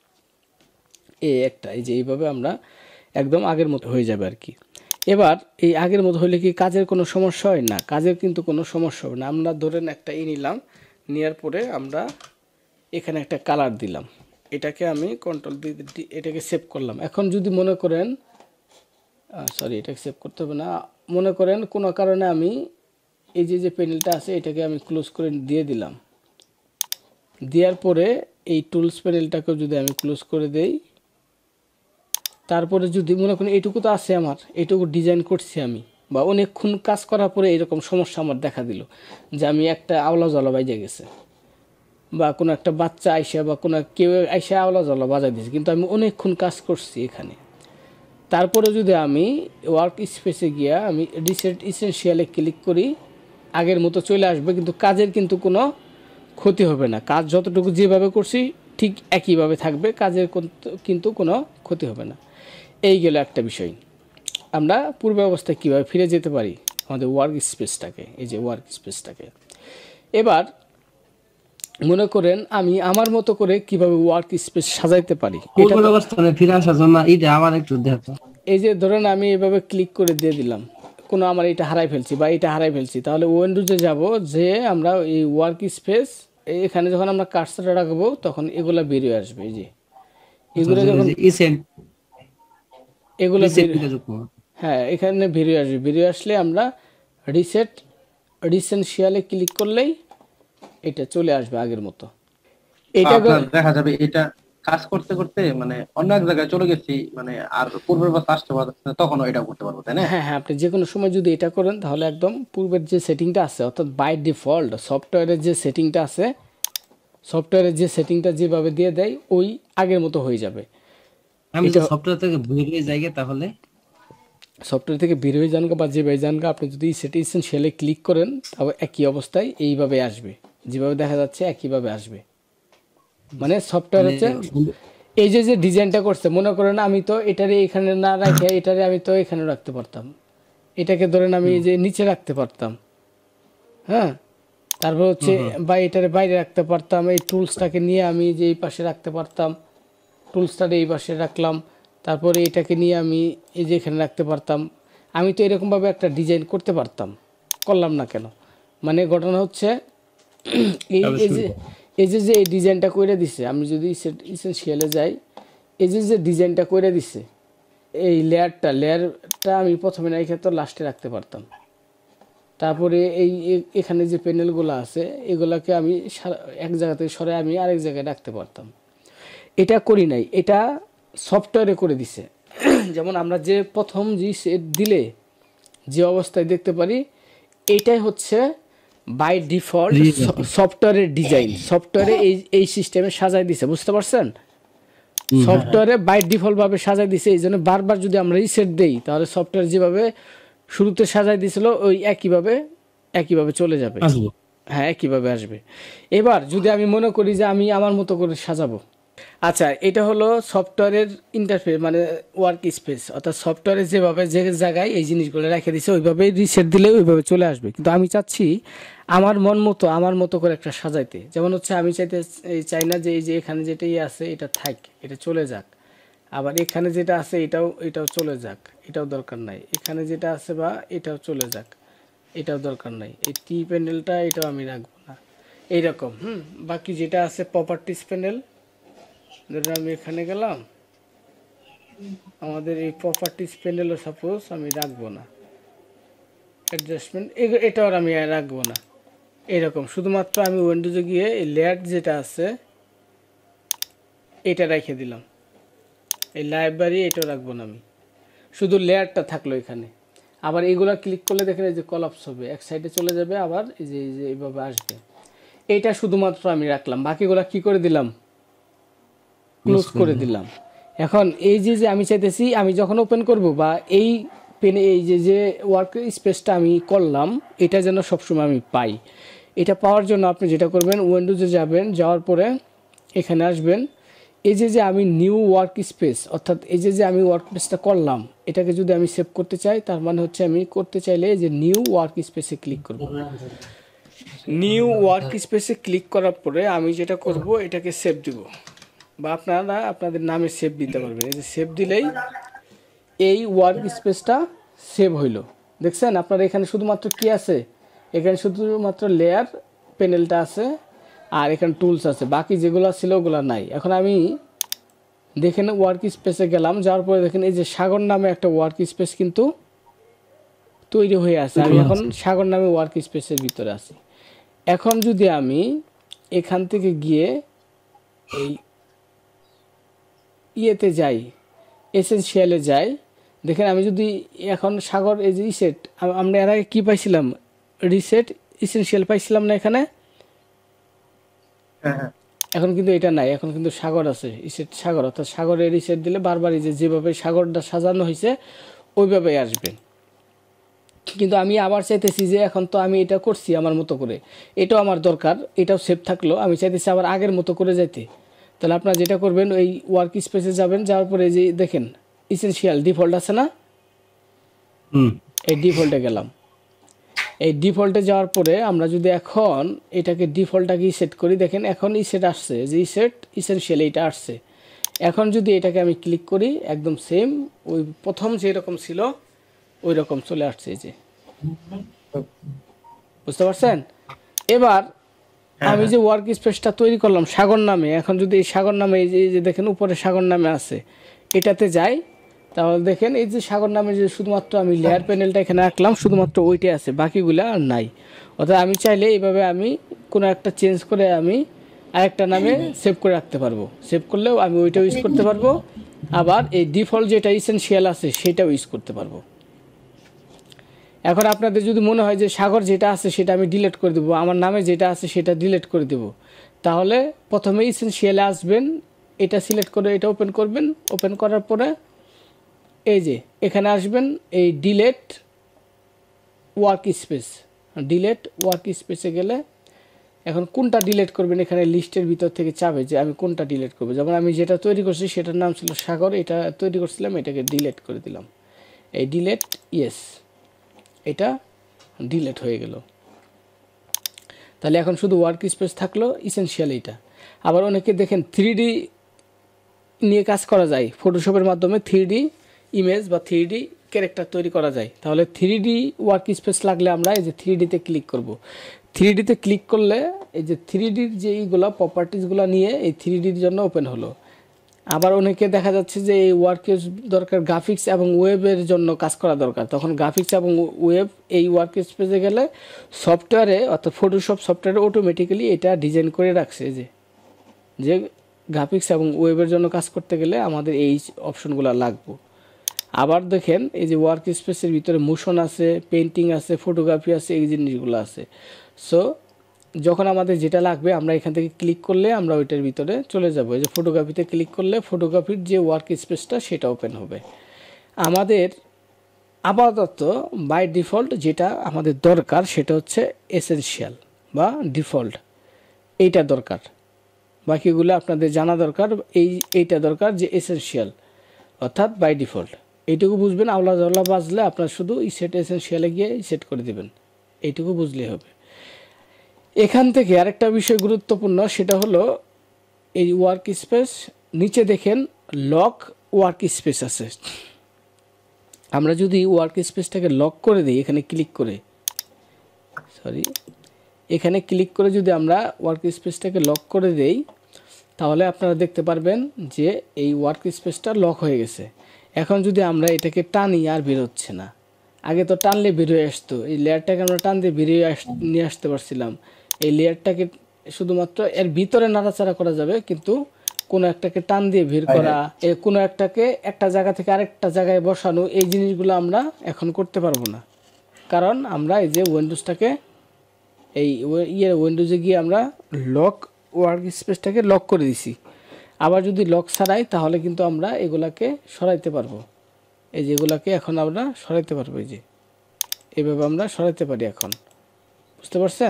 এই একটা, এই যে এইভাবে আমরা একদম আগের মতো হয়ে যাবে আর কি। এবার এই আগের মতো হলে কি কাজের কোনো সমস্যা হয় না? কাজের কিন্তু কোনো সমস্যা হবে না। আমরা ধরেন একটা ই নিলাম, নেওয়ার পরে আমরা এখানে একটা কালার দিলাম, এটাকে আমি কন্ট্রোল দিয়ে এটাকে সেভ করলাম। এখন যদি মনে করেন, সরি এটাকে সেভ করতে হবে না, মনে করেন কোনো কারণে আমি এই যে যে প্যানেলটা আছে এটাকে আমি ক্লোজ করে দিয়ে দিলাম, দেওয়ার পরে এই টুলস প্যানেলটাকেও যদি আমি ক্লোজ করে দেই, তারপরে যদি মনে করেন এইটুকু তো আছে আমার, এইটুকু ডিজাইন করছি আমি, বা অনেকক্ষণ কাজ করার পরে এরকম সমস্যা আমার দেখা দিল যে আমি একটা আওলা জলা বাজে গেছে, বা কোনো একটা বাচ্চা আইসা বা কোনো কেউ আইসা আওলা জলা বাজাই দিয়েছে, কিন্তু আমি অনেকক্ষণ কাজ করছি এখানে। তারপরে যদি আমি ওয়ার্ক স্পেসে গিয়া আমি রিসেট ইসেনশিয়ালে ক্লিক করি, আগের মতো চলে আসবে, কিন্তু কাজের কিন্তু কোনো ক্ষতি হবে না। কাজ যতটুকু যেভাবে করছি ঠিক একইভাবে থাকবে, কাজের কিন্তু কোনো ক্ষতি হবে না। এই গেল একটা বিষয়। আমরা পূর্ব অবস্থায় কীভাবে ফিরে যেতে পারি আমাদের ওয়ার্ক স্পেসটাকে, এই যে ওয়ার্ক স্পেসটাকে। এবার মনে করেন আমি আমার মতো করে কিভাবে ওয়ার্ক স্পেস সাজাইতে পারি, এটা পূর্বের অবস্থানে ফিরে আসার জন্য এইটা আবার একটু দেখো। এই যে ধরেন আমি এভাবে ক্লিক করে দিয়ে দিলাম, কোনো আমার এটা হারাই ফেলছি বা এটা হারাই ফেলছি, তাহলে উইন্ডোজে যাব, যে আমরা এই ওয়ার্ক স্পেস এখানে যখন আমরা কার্সারটা রাখবো তখন এগুলা বেরিয়ে আসবে। এই যে এগুলো যখন এগুলো হ্যাঁ এখানে বেরিয়ে আসবে, বেরিয়ে আসলে আমরা রিসেট রিসেনশিয়ালে ক্লিক করলেই এটা চলে আসবে আগের মতো। এটা দেখা যাবে এটা কাজ করতে করতে মানে অন্য এক জায়গায় চলে গেছি, মানে আর পূর্বের বা আসতে পারছে না, তখনও এটা করতে পারবো, তাই না? হ্যাঁ হ্যাঁ, আপনি যে কোনো সময় যদি এটা করেন তাহলে একদম পূর্বের যে সেটিংটা আছে, অর্থাৎ বাই ডিফল্ট সফটওয়্যারের যে সেটিংটা আছে, সফটওয়্যারের যে সেটিংটা যেভাবে দিয়ে দেয় ওই আগের মতো হয়ে যাবে। আমি তো সফটওয়্যার থেকে বের হয়ে যাই, তাহলে সফটওয়্যার থেকে বের হয়ে যান বা যেভাবে যান, আপনি যদি সেটি এসেনশিয়ালে ক্লিক করেন তবে একই অবস্থায় এইভাবে আসবে, যেভাবে দেখা যাচ্ছে একইভাবে আসবে। মানে সফটওয়্যার হচ্ছে এই যে যে ডিজাইনটা করছে, মনে করেন আমি তো এটারে এখানে না রাখে এটারে আমি তো এখানে রাখতে পারতাম, এটাকে ধরেন আমি এই যে নিচে রাখতে পারতাম, হ্যাঁ, তারপর হচ্ছে বা এটারে বাইরে রাখতে পারতাম, এই টুলসটাকে নিয়ে আমি যে এই পাশে রাখতে পারতাম, টুলসটারে এই পাশে রাখলাম, তারপরে এটাকে নিয়ে আমি এই যে এখানে রাখতে পারতাম। আমি তো এরকমভাবে একটা ডিজাইন করতে পারতাম, করলাম না কেন? মানে ঘটনা হচ্ছে এই এই যে এই যে যে এই ডিজাইনটা করে দিছে, আমি যদি এসেনশিয়ালে যাই, এই যে যে ডিজাইনটা করে দিছে এই লেয়ারটা লেয়ারটা আমি প্রথমে না এখানে তো লাস্টে রাখতে পারতাম। তারপরে এই এখানে যে প্যানেলগুলো আছে এগুলাকে আমি এক জায়গা থেকে সরে আমি আরেক জায়গায় রাখতে পারতাম। এটা করি নাই, এটা সফটওয়্যারে করে দিছে। যেমন আমরা যে প্রথম যে সেট দিলে যে অবস্থায় দেখতে পারি, এটাই হচ্ছে বাই ডিফল্ট সফটওয়্যারের ডিজাইন, সফটওয়্যারে এই এই সিস্টেমে সাজাই দিছে, বুঝতে পারছেন? সফটওয়্যারে বাই ডিফল্ট ভাবে সাজাই দিছে, এই জন্য বারবার যদি আমরা রিসেট দেই তাহলে সফটওয়্যার যেভাবে শুরুতে সাজাই দিছিল ওই একইভাবে একইভাবে চলে যাবে, হ্যাঁ একইভাবে আসবে। এবার যদি আমি মনে করি যে আমি আমার মতো করে সাজাবো, আচ্ছা এটা হলো সফটওয়্যারের ইন্টারফেস মানে ওয়ার্ক স্পেস, অর্থাৎ সফটওয়্যারে যেভাবে যে জায়গায় এই জিনিসগুলো রেখে দিছে ওইভাবে রিসেট দিলে ওইভাবে চলে আসবে। কিন্তু আমি চাচ্ছি আমার মন মতো আমার মতো করে একটা সাজাইতে, যেমন হচ্ছে আমি চাইতে চাই না যে এই যে এখানে যেটাই আছে এটা থাক, এটা চলে যাক, আবার এখানে যেটা আছে এটাও এটাও চলে যাক, এটাও দরকার নাই, এখানে যেটা আছে বা এটাও চলে যাক, এটাও দরকার নাই, এই টি প্যানেলটা এটাও আমি রাখবো না, এইরকম। হুম বাকি যেটা আছে প্রপার্টিস প্যানেল, ধরুন আমি এখানে গেলাম, আমাদের এই প্রপার্টিস প্যানেলও সাপোজ আমি রাখবো না, অ্যাডজাস্টমেন্ট এটাও আমি রাখবো না, এরকম। শুধুমাত্র আমি উইন্ডোজে গিয়ে এই লেয়ার যেটা আছে এটা রেখে দিলাম, এই লাইব্রেরি এটাও রাখবো না আমি, শুধু লেয়ারটা থাকলো এখানে। আবার এইগুলো ক্লিক করলে দেখেন এই যে কলাপস হবে, এক সাইডে চলে যাবে, আবার এই যে এই যে এইভাবে আসবে, এইটা শুধুমাত্র আমি রাখলাম, বাকিগুলো কি করে দিলাম, ক্লোজ করে দিলাম। এখন এই যে যে আমি চাইতেছি আমি যখন ওপেন করব বা এই পেনে এই যে যে ওয়ার্ক স্পেসটা আমি করলাম এটা যেন সবসময় আমি পাই, এটা পাওয়ার জন্য আপনি যেটা করবেন উইন্ডোজে যাবেন, যাওয়ার পরে এখানে আসবেন, এই যে যে আমি নিউ ওয়ার্ক স্পেস অর্থাৎ এই যে যে আমি ওয়ার্ক স্পেসটা করলাম এটাকে যদি আমি সেভ করতে চাই, তার মানে হচ্ছে আমি করতে চাইলে যে নিউ ওয়ার্ক স্পেসে ক্লিক করব। নিউ ওয়ার্ক স্পেসে ক্লিক করার পরে আমি যেটা করব এটাকে সেভ দিব, বা আপনারা আপনাদের নামে সেভ দিতে পারবেন। এই যে সেভ দিলেই এই ওয়ার্ক স্পেসটা সেভ হইল। দেখছেন আপনার এখানে শুধুমাত্র কি আছে, এখানে শুধুমাত্র লেয়ার প্যানেলটা আছে আর এখানে টুলস আছে, বাকি যেগুলো ছিল ওগুলো নাই। এখন আমি দেখেন ওয়ার্ক স্পেসে গেলাম, যাওয়ার পরে দেখেন এই যে সাগর নামে একটা ওয়ার্ক স্পেস কিন্তু তৈরি হয়ে আছে, আমি এখন সাগর নামে ওয়ার্ক স্পেসের ভিতরে আছি। এখন যদি আমি এখান থেকে গিয়ে এই ইয়েতে যাই, এসেনশিয়ালে যাই, দেখেন আমি যদি এখন সাগর এই যে রিসেট, আমরা এর আগে কী পাইছিলাম, রিসেট এসেনশিয়াল পাইছিলাম না এখানে, এখন কিন্তু এটা নাই, এখন কিন্তু সাগর আছে, রিসেট সাগর, অর্থাৎ সাগরে রিসেট দিলে বারবার এই যে যেভাবে সাগরটা সাজানো হয়েছে ওইভাবেই আসবে। কিন্তু আমি আবার চাইতেছি যে এখন তো আমি এটা করছি আমার মতো করে, এটাও আমার দরকার, এটাও সেভ থাকলো, আমি চাইতেছি আবার আগের মতো করে যাইতে। তাহলে আপনারা যেটা করবেন ওই ওয়ার্ক স্পেসে যাবেন, যাওয়ার পরে যে দেখেন এসেনশিয়াল ডিফল্ট আছে না, এই ডিফল্টে গেলাম, এই ডিফল্টে যাওয়ার পরে আমরা যদি এখন এটাকে ডিফল্টটাকে সেট করি, দেখেন এখন ই সেট আসছে, যে ই সেট ইসেনশিয়াল এইটা আসছে। এখন যদি এটাকে আমি ক্লিক করি একদম সেম ওই প্রথম যেরকম ছিল ওই রকম চলে আসছে, এই যে বুঝতে পারছেন। এবার আমি যে ওয়ার্ক স্পেসটা তৈরি করলাম সাগর নামে, এখন যদি এই সাগর নামে এই যে এই যে দেখেন উপরে সাগর নামে আছে এটাতে যাই, তাহলে দেখেন এই যে সাগর নামে যে শুধুমাত্র আমি লেয়ার প্যানেলটা এখানে রাখলাম, শুধুমাত্র ওইটাই আছে, বাকিগুলো আর নাই। অর্থাৎ আমি চাইলে এইভাবে আমি কোনো একটা চেঞ্জ করে আমি আরেকটা নামে সেভ করে রাখতে পারবো, সেভ করলেও আমি ওইটাও ইউজ করতে পারবো, আবার এই ডিফল্ট যেটা ইসেনশিয়াল আছে সেটাও ইউজ করতে পারবো। এখন আপনাদের যদি মনে হয় যে সাগর যেটা আছে সেটা আমি ডিলিট করে দেবো, আমার নামে যেটা আছে সেটা ডিলিট করে দেব, তাহলে প্রথমে ইসেনশিয়ালে আসবেন, এটা সিলেক্ট করে এটা ওপেন করবেন, ওপেন করার পরে এই যে এখানে আসবেন, এই ডিলেট ওয়ার্ক স্পেস, ডিলেট ওয়ার্ক স্পেসে গেলে এখন কোনটা ডিলিট করবেন এখানে লিস্টের ভিতর থেকে চাবে যে আমি কোনটা ডিলিট করবো। যেমন আমি যেটা তৈরি করছি সেটার নাম ছিল সাগর, এটা তৈরি করছিলাম, এটাকে ডিলিট করে দিলাম, এই ডিলেট ইয়েস, এটা ডিলিট হয়ে গেল। তাহলে এখন শুধু ওয়ার্ক স্পেস থাকলো ইসেনশিয়াল এইটা। আবার অনেকে দেখেন থ্রি ডি নিয়ে কাজ করা যায়, ফটোশপের মাধ্যমে থ্রি ডি ইমেজ বা থ্রি ডি ক্যারেক্টার তৈরি করা যায়। তাহলে থ্রি ডি ওয়ার্ক স্পেস লাগলে আমরা এই যে থ্রি ডিতে ক্লিক করব, থ্রি ডিতে ক্লিক করলে এই যে থ্রি ডির যে এইগুলো প্রপার্টিসগুলো নিয়ে এই থ্রি ডির জন্য ওপেন হলো। আবার অনেকে দেখা যাচ্ছে যে এই ওয়ার্কের দরকার গ্রাফিক্স এবং ওয়েবের জন্য কাজ করা দরকার, তখন গ্রাফিক্স এবং ওয়েব এই ওয়ার্ক স্পেসে গেলে সফটওয়্যারে অর্থাৎ ফটোশপ সফটওয়্যারে অটোমেটিক্যালি এটা ডিজাইন করে রাখছে যে যে গ্রাফিক্স এবং ওয়েবের জন্য কাজ করতে গেলে আমাদের এই অপশনগুলো লাগবে। আবার দেখেন এই যে ওয়ার্ক স্পেসের ভিতরে মোশন আছে, পেন্টিং আছে, ফটোগ্রাফি আছে, এই জিনিসগুলো আছে। সো যখন আমাদের যেটা লাগবে আমরা এখান থেকে ক্লিক করলে আমরা ওইটার ভিতরে চলে যাব। এই যে ফটোগ্রাফিতে ক্লিক করলে ফটোগ্রাফির যে ওয়ার্ক স্পেসটা সেটা ওপেন হবে। আমাদের আপাতত বাই ডিফল্ট যেটা আমাদের দরকার সেটা হচ্ছে এসেনশিয়াল বা ডিফল্ট, এইটা দরকার, বাকিগুলো আপনাদের জানা দরকার। এই এইটা দরকার যে এসেনশিয়াল অর্থাৎ বাই ডিফল্ট, এইটুকু বুঝবেন। আওলা জাওলা বাজলে আপনার শুধু ই সেট এসেনশিয়ালে গিয়ে সেট করে দেবেন, এইটুকু বুঝলেই হবে। এখান থেকে আরেকটা বিষয় গুরুত্বপূর্ণ, সেটা হলো এই ওয়ার্ক স্পেস নিচে দেখেন লক ওয়ার্ক স্পেস আছে। আমরা যদি ওয়ার্ক স্পেসটাকে লক করে দিই এখানে ক্লিক করে, সরি এখানে ক্লিক করে যদি আমরা ওয়ার্ক স্পেসটাকে লক করে দেই, তাহলে আপনারা দেখতে পারবেন যে এই ওয়ার্ক স্পেসটা লক হয়ে গেছে। এখন যদি আমরা এটাকে টানি আর বেরোচ্ছে না, আগে তো টানলে বেরিয়ে আসতো, এই লেয়ারটাকে আমরা টান দিয়ে বেরিয়ে আস নিয়ে আসতে পারছিলাম। এই লেয়ারটাকে শুধুমাত্র এর ভিতরে নাড়াচাড়া করা যাবে, কিন্তু কোনো একটাকে টান দিয়ে বের করা, এ কোনো একটাকে একটা জায়গা থেকে আরেকটা জায়গায় বসানো, এই জিনিসগুলো আমরা এখন করতে পারবো না, কারণ আমরা এই যে উইন্ডোজটাকে এই ইয়ে উইন্ডোজে গিয়ে আমরা লক ওয়ার্ক স্পেসটাকে লক করে দিছি। আবার যদি লক ছাড়াই তাহলে কিন্তু আমরা এগুলাকে সরাইতে পারবো, এই যেগুলাকে এখন আমরা সরাইতে পারবো, এই যে এইভাবে আমরা সরাইতে পারি এখন, বুঝতে পারছেন।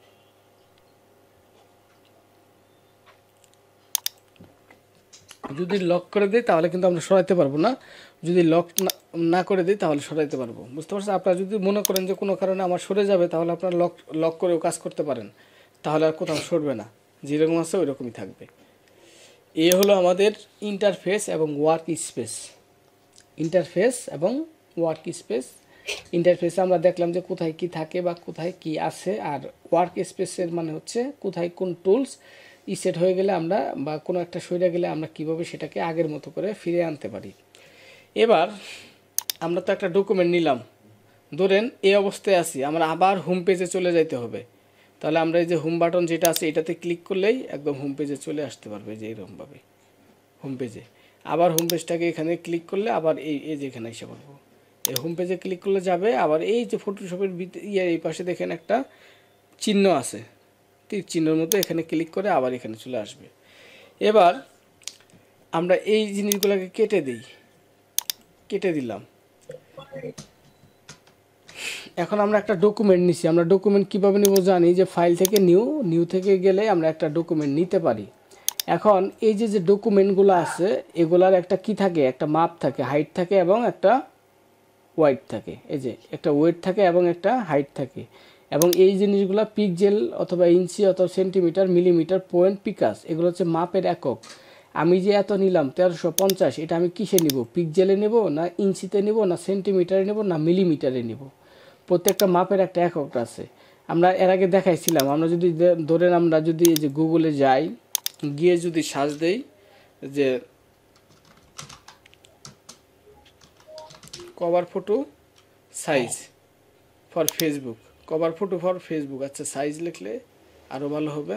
যদি লক করে দিই তাহলে কিন্তু আমরা সরাইতে পারবো না, যদি লক না করে দিই তাহলে সরাইতে পারবো, বুঝতে পারছেন। আপনারা যদি মনে করেন যে কোনো কারণে আমার সরে যাবে তাহলে আপনারা লক লক করেও কাজ করতে পারেন, তাহলে আর কোথাও সরবে না, যেরকম আছে ওই রকমই থাকবে। এ হলো আমাদের ইন্টারফেস এবং ওয়ার্ক স্পেস। ইন্টারফেস এবং ওয়ার্ক স্পেস, ইন্টারফেসে আমরা দেখলাম যে কোথায় কি থাকে বা কোথায় কি আছে, আর ওয়ার্ক স্পেসের মানে হচ্ছে কোথায় কোন টুলস ই সেট হয়ে গেলে আমরা বা কোনো একটা সরে গেলে আমরা কিভাবে সেটাকে আগের মতো করে ফিরে আনতে পারি। এবার আমরা তো একটা ডকুমেন্ট নিলাম, ধরেন এই অবস্থায় আছি, আমরা আবার হোম পেজে চলে যাইতে হবে, তাহলে আমরা এই যে হোম বাটন যেটা আছে এটাতে ক্লিক করলেই একদম হোম পেজে চলে আসতে পারবে, যে এইরকমভাবে হোম পেজে। আবার হোম পেজটাকে এখানে ক্লিক করলে আবার এই এই যে এখানে এসে পড়বো, এই হোম পেজে ক্লিক করলে যাবে। আবার এই যে ফটোশপের ইয়ে এই পাশে দেখেন একটা চিহ্ন আছে, তীর চিহ্নের মতো, এখানে ক্লিক করে আবার এখানে চলে আসবে। এবার আমরা এই জিনিসগুলোকে কেটে দিই, কেটে দিলাম। এখন আমরা একটা ডকুমেন্ট নিছি, আমরা ডকুমেন্ট কীভাবে নেব জানি, যে ফাইল থেকে নিউ, নিউ থেকে গেলে আমরা একটা ডকুমেন্ট নিতে পারি। এখন এই যে যে ডকুমেন্টগুলো আছে এগুলার একটা কি থাকে, একটা মাপ থাকে, হাইট থাকে এবং একটা ওয়াইড থাকে, এই যে একটা ওয়েট থাকে এবং একটা হাইট থাকে, এবং এই জিনিসগুলো পিক্সেল অথবা ইঞ্চি অথবা সেন্টিমিটার, মিলিমিটার, পয়েন্ট, পিকাস, এগুলো হচ্ছে মাপের একক। আমি যে এত নিলাম তেরোশো পঞ্চাশ, এটা আমি কিসে নিব? পিক্সেলে নেব না ইঞ্চিতে নেব না সেন্টিমিটারে নেব না মিলিমিটারে নেব? প্রত্যেকটা মাপের একটা একক আছে। আমরা এর আগে দেখাইছিলাম, আমরা যদি ধরেন আমরা যদি এই যে গুগলে যাই, গিয়ে যদি সার্চ দেই যে cover photo size for Facebook, cover photo for Facebook, আচ্ছা সাইজ লিখলে আরও ভালো হবে।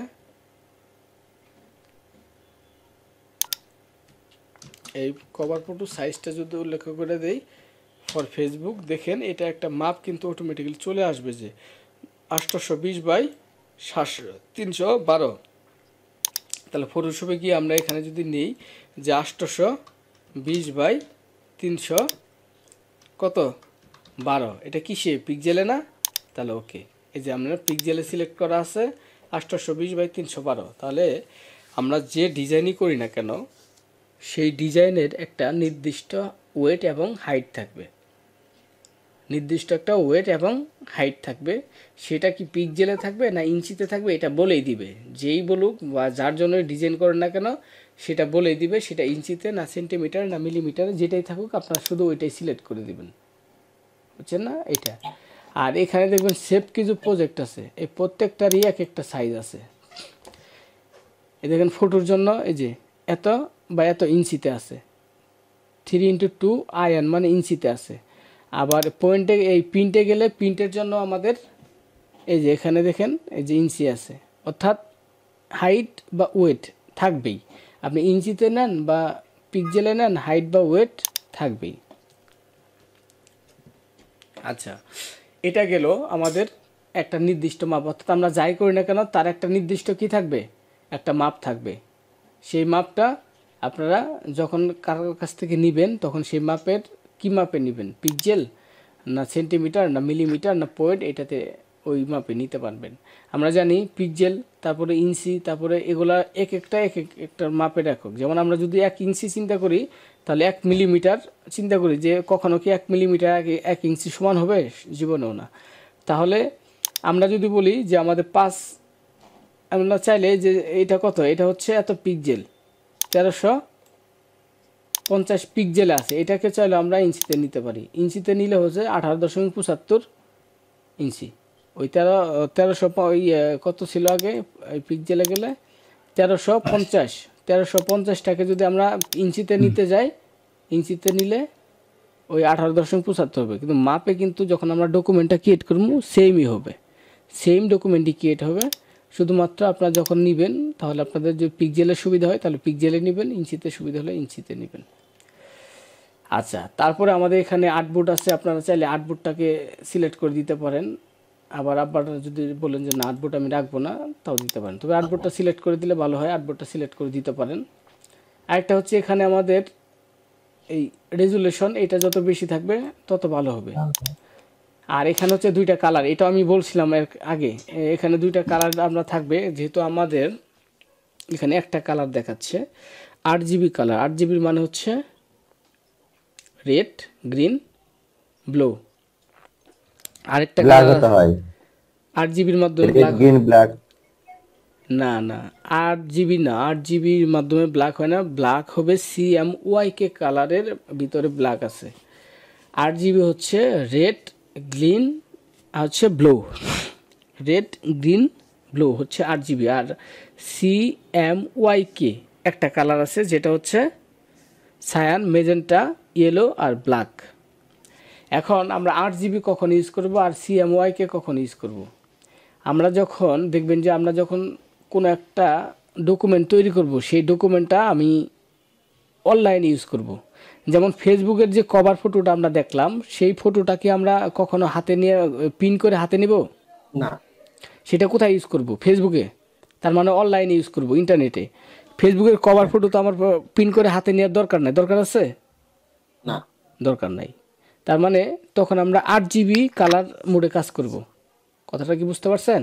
এই কভার ফটো সাইজটা যদি উল্লেখ করে দেই ফর ফেসবুক, দেখেন এটা একটা মাপ কিন্তু অটোমেটিক্যালি চলে আসবে যে আটশোশো বিশ বাই সাতশো তিনশো বারো। তাহলে ফটোশপে গিয়ে আমরা এখানে যদি নিই যে আটশোশো বিশ বাই তিনশো কত বারো, এটা কিসে? পিক্সেলে না? তাহলে ওকে, এই যে আমরা পিক্সেলে সিলেক্ট করা আছে আটশোশো বিশ বাই তিনশো বারো। তাহলে আমরা যে ডিজাইনই করি না কেন সেই ডিজাইনের একটা নির্দিষ্ট ওয়েট এবং হাইট থাকবে, নির্দিষ্ট একটা ওয়েট এবং হাইট থাকবে। সেটা কি পিক্সেলে থাকবে না ইঞ্চিতে থাকবে এটা বলেই দিবে, যেই বলুক বা যার জন্য ডিজাইন করেন না কেন সেটা বলেই দিবে, সেটা ইঞ্চিতে না সেন্টিমিটার না মিলিমিটার, যেটাই থাকুক আপনারা শুধু ওইটাই সিলেক্ট করে দিবেন, বুঝছেন না এটা। আর এখানে দেখবেন সেভ কিছু প্রজেক্ট আছে, এই প্রত্যেকটারই এক একটা সাইজ আছে। এই দেখেন ফটোর জন্য এই যে এত বা এত ইঞ্চিতে আছে, থ্রি ইন্টু টু আয়ন মানে ইঞ্চিতে আছে। আবার পয়েন্টে এই প্রিন্টে গেলে প্রিন্টের জন্য আমাদের এই যে এখানে দেখেন এই যে ইঞ্চি আছে, অর্থাৎ হাইট বা ওয়েট থাকবেই, আপনি ইঞ্চিতে নেন বা পিক্সেলে নেন হাইট বা ওয়েট থাকবেই। আচ্ছা, এটা গেল আমাদের একটা নির্দিষ্ট মাপ, অর্থাৎ আমরা যাই করি না কেন তার একটা নির্দিষ্ট কি থাকবে, একটা মাপ থাকবে। সেই মাপটা আপনারা যখন কারোর কাছ থেকে নেবেন তখন সেই মাপের কি মাপে নেবেন, পিক্সেল না সেন্টিমিটার না মিলিমিটার না পয়েন্ট, এটাতে ওই মাপে নিতে পারবেন। আমরা জানি পিক্সেল, তারপরে ইঞ্চি, তারপরে এগুলা এক একটা এক এক একটা মাপের একক। যেমন আমরা যদি এক ইঞ্চি চিন্তা করি তাহলে এক মিলিমিটার চিন্তা করি, যে কখনো কি এক মিলিমিটার এক ইঞ্চি সমান হবে? জীবনেও না। তাহলে আমরা যদি বলি যে আমাদের পাঁচ, আমরা চাইলে যে এটা কত, এটা হচ্ছে এত পিক্সেল, তেরোশো পঞ্চাশ পিক্সেলে আছে, এটাকে চাইলে আমরা ইঞ্চিতে নিতে পারি। ইঞ্চিতে নিলে হচ্ছে আঠারো দশমিক পঁচাত্তর ইঞ্চি। ওই তেরো তেরোশো ওই কত ছিল আগে ওই পিক্সেলে গেলে তেরোশো পঞ্চাশ, তেরোশো পঞ্চাশটাকে যদি আমরা ইঞ্চিতে নিতে যাই, ইঞ্চিতে নিলে ওই আঠারো দশমিক পঁচাত্তর হবে। কিন্তু মাপে কিন্তু যখন আমরা ডকুমেন্টটা ক্রিয়েট করবো সেমই হবে, সেম ডকুমেন্টই ক্রিয়েট হবে। শুধুমাত্র আপনারা যখন নেবেন তাহলে আপনাদের যে পিক্সেলের সুবিধা হয় তাহলে পিক্সেলে নেবেন, ইঞ্চিতে সুবিধা হলে ইঞ্চিতে নেবেন। আচ্ছা, তারপরে আমাদের এখানে আর্টবোর্ড আছে, আপনারা চাইলে আর্টবোর্ডটাকে সিলেক্ট করে দিতে পারেন। আবার আবার যদি বলেন যে না আর্টবোর্ড আমি রাখবো না তাও দিতে পারেন, তবে আর্টবোর্ডটা সিলেক্ট করে দিলে ভালো হয়, আর্টবোর্ডটা সিলেক্ট করে দিতে পারেন। আরেকটা হচ্ছে এখানে আমাদের এই রেজুলেশন, এটা যত বেশি থাকবে তত ভালো হবে। আর এখানে হচ্ছে দুইটা কালার, এটা আমি বলছিলাম এর আগে, এখানে দুইটা কালার আমরা থাকবে, যেহেতু আমাদের এখানে একটা কালার দেখাচ্ছে আট জিবি কালার। আট জিবির মানে হচ্ছে রেড, গ্রিন, ব্লু। আরেকটা কালার আট জিবির মাধ্যমে ব্ল্যাক, না না আট জিবি না, আট জিবির মাধ্যমে ব্ল্যাক হয় না, ব্ল্যাক হবে সি এম ওয়াই কে কালারের ভিতরে ব্ল্যাক আছে। আট জিবি হচ্ছে রেড, গ্রিন হচ্ছে ব্লু, রেড গ্রিন ব্লু হচ্ছে আট জিবি। আর সি এম ওয়াই কে একটা কালার আছে যেটা হচ্ছে সায়ান, মেজেন্টা, ইয়েলো আর ব্ল্যাক। এখন আমরা আট জিবি কখন ইউজ করব আর সি এম ওয়াই কে কখন ইউজ করব? আমরা যখন দেখবেন যে আমরা যখন কোনো একটা ডকুমেন্ট তৈরি করব, সেই ডকুমেন্টটা আমি অনলাইনে ইউজ করব। যেমন ফেসবুকের যে কভার ফটোটা আমরা দেখলাম, সেই ফটোটা কি আমরা কখনো হাতে নিয়ে প্রিন্ট করে হাতে নেব না, সেটা কোথায় ইউজ করব? ফেসবুকে। তার মানে অনলাইনে ইউজ করব, ইন্টারনেটে। ফেসবুকের কভার ফটো তো আমার প্রিন্ট করে হাতে নেওয়ার দরকার নাই, দরকার আছে? না, দরকার নাই। তার মানে তখন আমরা আট জিবি কালার মোডে কাজ করব। কথাটা কি বুঝতে পারছেন?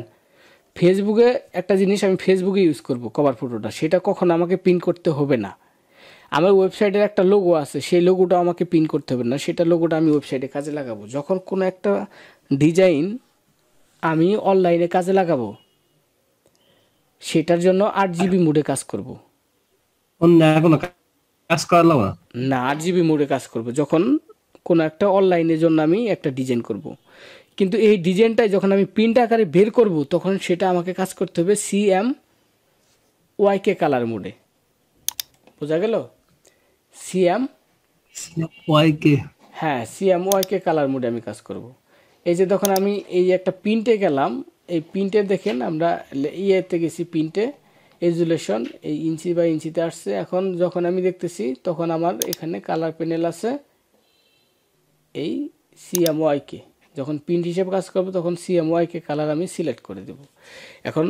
ফেসবুকে একটা জিনিস আমি ফেসবুকে ইউজ করব কভার ফটোটা, সেটা কখন আমাকে প্রিন্ট করতে হবে না। আমার ওয়েবসাইটের একটা লোগো আছে, সেই লোগোটা আমাকে পিন করতে হবে না, সেটা লোগোটা আমি ওয়েবসাইটে কাজে লাগাবো। যখন কোনো একটা ডিজাইন আমি অনলাইনে কাজে লাগাবো, সেটার জন্য আট জিবি মোডে কাজ করব। অন্য কোনো কাজ করলাম না। না, আট জিবি মোডে কাজ করব যখন কোনো একটা অনলাইনের জন্য আমি একটা ডিজাইন করব। কিন্তু এই ডিজাইনটাই যখন আমি প্রিন্ট আকারে বের করব, তখন সেটা আমাকে কাজ করতে হবে সিএম ওয়াইকে কালার মোডে। বোঝা গেল? সিএম ওয়াইকে, হ্যাঁ, সিএম ওয়াইকে কালার মোডে আমি কাজ করব। এই যে যখন আমি এই একটা প্রিন্টে গেলাম, এই প্রিন্টে দেখেন আমরা ইয়েতে গেছি, প্রিন্টে রেজুলেশন এই ইঞ্চি বাই ইঞ্চিতে আসছে। এখন যখন আমি দেখতেছি তখন আমার এখানে কালার প্যানেল আছে এই সিএমওয়াইকে। যখন প্রিন্ট হিসেবে কাজ করবো তখন সিএমওয়াইকে কালার আমি সিলেক্ট করে দেব। এখন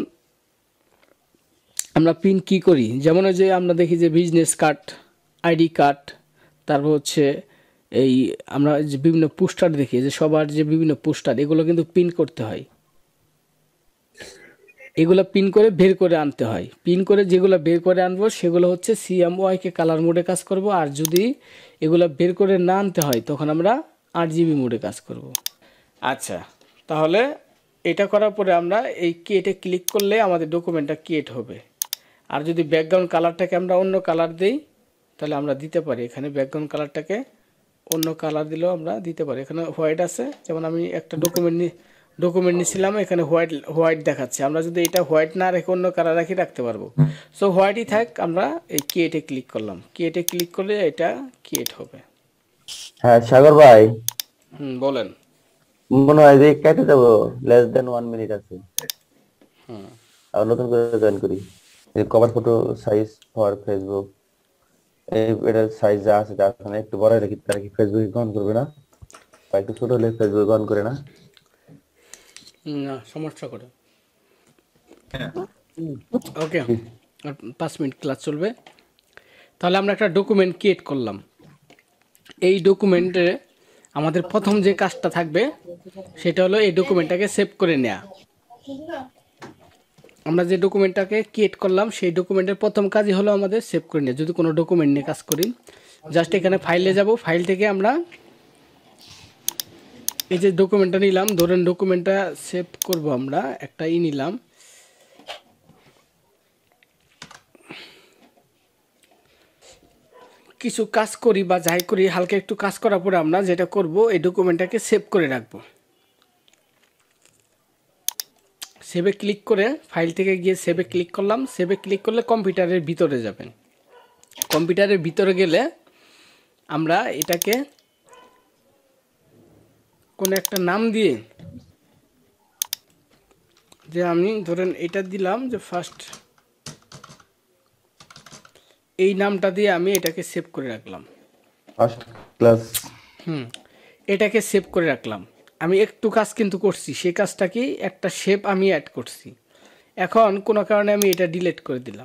আমরা প্রিন্ট কি করি, যেমন ওই যে আমরা দেখি যে বিজনেস কার্ড, আইডি কার্ড, তারপর হচ্ছে এই আমরা যে বিভিন্ন পোস্টার দেখি, যে সবার যে বিভিন্ন পোস্টার, এগুলো কিন্তু প্রিন্ট করতে হয়। এগুলো পিন করে বের করে আনতে হয়। পিন করে যেগুলো বের করে আনবো সেগুলো হচ্ছে সিএমওয়াইকে কালার মোডে কাজ করব। আর যদি এগুলো বের করে না আনতে হয় তখন আমরা আট জিবি মোডে কাজ করব। আচ্ছা, তাহলে এটা করার পরে আমরা এই ক্রিয়েটে ক্লিক করলে আমাদের ডকুমেন্টটা ক্রিয়েট হবে। আর যদি ব্যাকগ্রাউন্ড কালারটাকে আমরা অন্য কালার দেই তাহলে আমরা দিতে পারি। এখানে ব্যাকগ্রাউন্ড কালারটাকে অন্য কালার দিলেও আমরা দিতে পারি। এখানে হোয়াইট আছে, যেমন আমি একটা ডকুমেন্ট নিয়ে ডকুমেন্ট নিয়েছিলাম, এখানে হোয়াইট হোয়াইট দেখাচ্ছে। আমরা যদি এটা হোয়াইট না রেখে অন্য কালার রাখি রাখতে পারবো। সো হোয়াইটই থাক, আমরা এই ক্রিয়েটে ক্লিক করলাম। ক্রিয়েটে ক্লিক করলে এটা ক্রিয়েট হবে। হ্যাঁ সাগর ভাই, হুম, বলেন। মনে হয় যে কেটে যাবো, লেস দেন ওয়ান মিনিট আছে। হুম, আর নতুন করে জয়েন করি। এই cover photo size for Facebook, এই এটার সাইজ যা আছে তার থেকে একটু বড় রেখে তারা কি ফেসবুকে গ্রহণ করবে না? বা একটু ছোট হলে ফেসবুকে গ্রহণ করে না? না, সমস্যা করে। ওকে, আর পাঁচ মিনিট ক্লাস চলবে। তাহলে আমরা একটা ডকুমেন্ট ক্রিয়েট করলাম। এই ডকুমেন্টে আমাদের প্রথম যে কাজটা থাকবে সেটা হলো এই ডকুমেন্টটাকে সেভ করে নেওয়া। আমরা যে ডকুমেন্টটাকে ক্রিয়েট করলাম সেই ডকুমেন্টের প্রথম কাজই হলো আমাদের সেভ করে নেওয়া। যদি কোনো ডকুমেন্ট নিয়ে কাজ করি, জাস্ট এখানে ফাইলে যাব, ফাইল থেকে আমরা এই যে ডকুমেন্টটা নিলাম, ধরেন ডকুমেন্টটা সেভ করব, আমরা একটা ই নিলাম, কিছু কাজ করি বা যাই করি, হালকা একটু কাজ করার পরে আমরা যেটা করব এই ডকুমেন্টটাকে সেভ করে রাখবো। সেভে ক্লিক করে ফাইল থেকে গিয়ে সেভে ক্লিক করলাম। সেভে ক্লিক করলে কম্পিউটারের ভিতরে যাবেন। কম্পিউটারের ভিতরে গেলে আমরা এটাকে কোনো একটা নাম দিয়ে, যে আমি ধরেন এটা দিলাম যে ফার্স্ট, এই নামটা দিয়ে আমি এটাকে সেভ করে রাখলাম। First class. হুম, এটাকে সেভ করে রাখলাম। আমি একটু কাজ কিন্তু করছি, সেই কাজটা কি একটা শেপ আমি অ্যাড করছি। এখন কোনো কারণে আমি এটা ডিলিট করে দিলাম,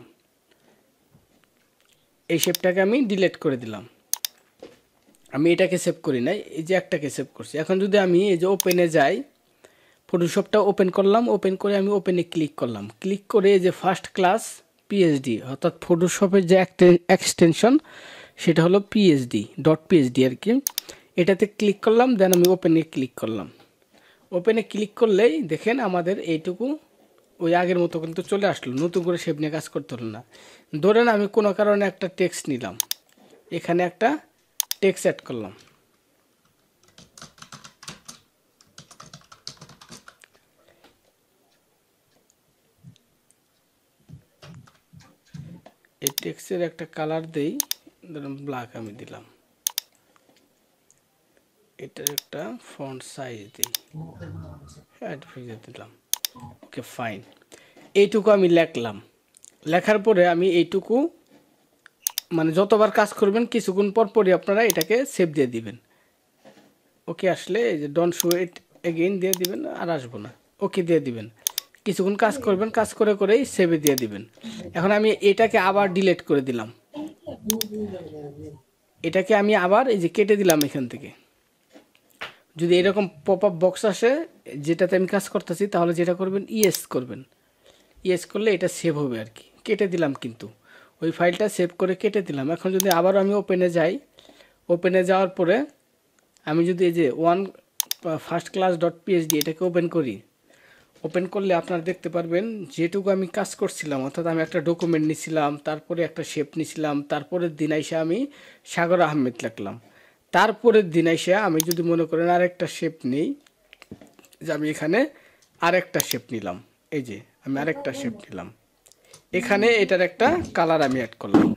এই শেপটাকে আমি ডিলিট করে দিলাম। আমি এটাকে সেভ করি নাই, এই যে একটাকে সেভ করছি। এখন যদি আমি এই যে ওপেনে যাই, ফটোশপটা ওপেন করলাম, ওপেন করে আমি ওপেনে ক্লিক করলাম। ক্লিক করে এই যে ফার্স্ট ক্লাস পিএইচডি, অর্থাৎ ফটোশপের যে এক্সটেনশন সেটা হলো পিএইচডি ডট পিএইচডি আর কি, এটাতে ক্লিক করলাম। দেন আমি ওপেনে ক্লিক করলাম। ওপেনে ক্লিক করলেই দেখেন আমাদের এইটুকু ওই আগের মতো কিন্তু চলে আসলো, নতুন করে শেপ নিয়ে কাজ করতে হলো না। ধরেন আমি কোনো কারণে একটা টেক্সট নিলাম, এখানে একটা টেক্সট অ্যাড করলাম। এই টেক্সটের একটা কালার দেই, ধরুন ব্ল্যাক আমি দিলাম। এটার একটা ফন্ট সাইজ দিই, অ্যাড ফিগার দিলাম। ওকে ফাইন, এইটুকু আমি লেখলাম। লেখার পরে আমি এইটুকু মানে যতবার কাজ করবেন কিছুক্ষণ পর পরই আপনারা এটাকে সেভ দিয়ে দিবেন। ওকে আসলে এই যে ডোন্ট শো ইট এগেইন দিয়ে দিবেন, আর আসবো না, ওকে দিয়ে দিবেন। কিছুক্ষণ কাজ করবেন, কাজ করে করেই সেভে দিয়ে দিবেন। এখন আমি এটাকে আবার ডিলিট করে দিলাম, এটাকে আমি আবার এই যে কেটে দিলাম এখান থেকে। যদি এরকম পপ আপ বক্স আসে যেটাতে আমি কাজ করতেছি, তাহলে যেটা করবেন ইয়েস করবেন। ইয়েস করলে এটা সেভ হবে আর কি। কেটে দিলাম, কিন্তু ওই ফাইলটা সেভ করে কেটে দিলাম। এখন যদি আবার আমি ওপেনে যাই, ওপেনে যাওয়ার পরে আমি যদি এই যে one first class dot PHD এটাকে ওপেন করি, ওপেন করলে আপনারা দেখতে পারবেন যেটুকু আমি কাজ করছিলাম, অর্থাৎ আমি একটা ডকুমেন্ট নিছিলাম, তারপরে একটা শেপ নিছিলাম, তারপরের দিন এসে আমি সাগর আহমেদ লিখলাম, তারপরের দিন এসে আমি যদি মনে করেন আরেকটা শেপ নিই, যে আমি এখানে আরেকটা শেপ নিলাম, এই যে আমি আরেকটা শেপ নিলাম, এখানে এটার একটা কালার আমি অ্যাড করলাম।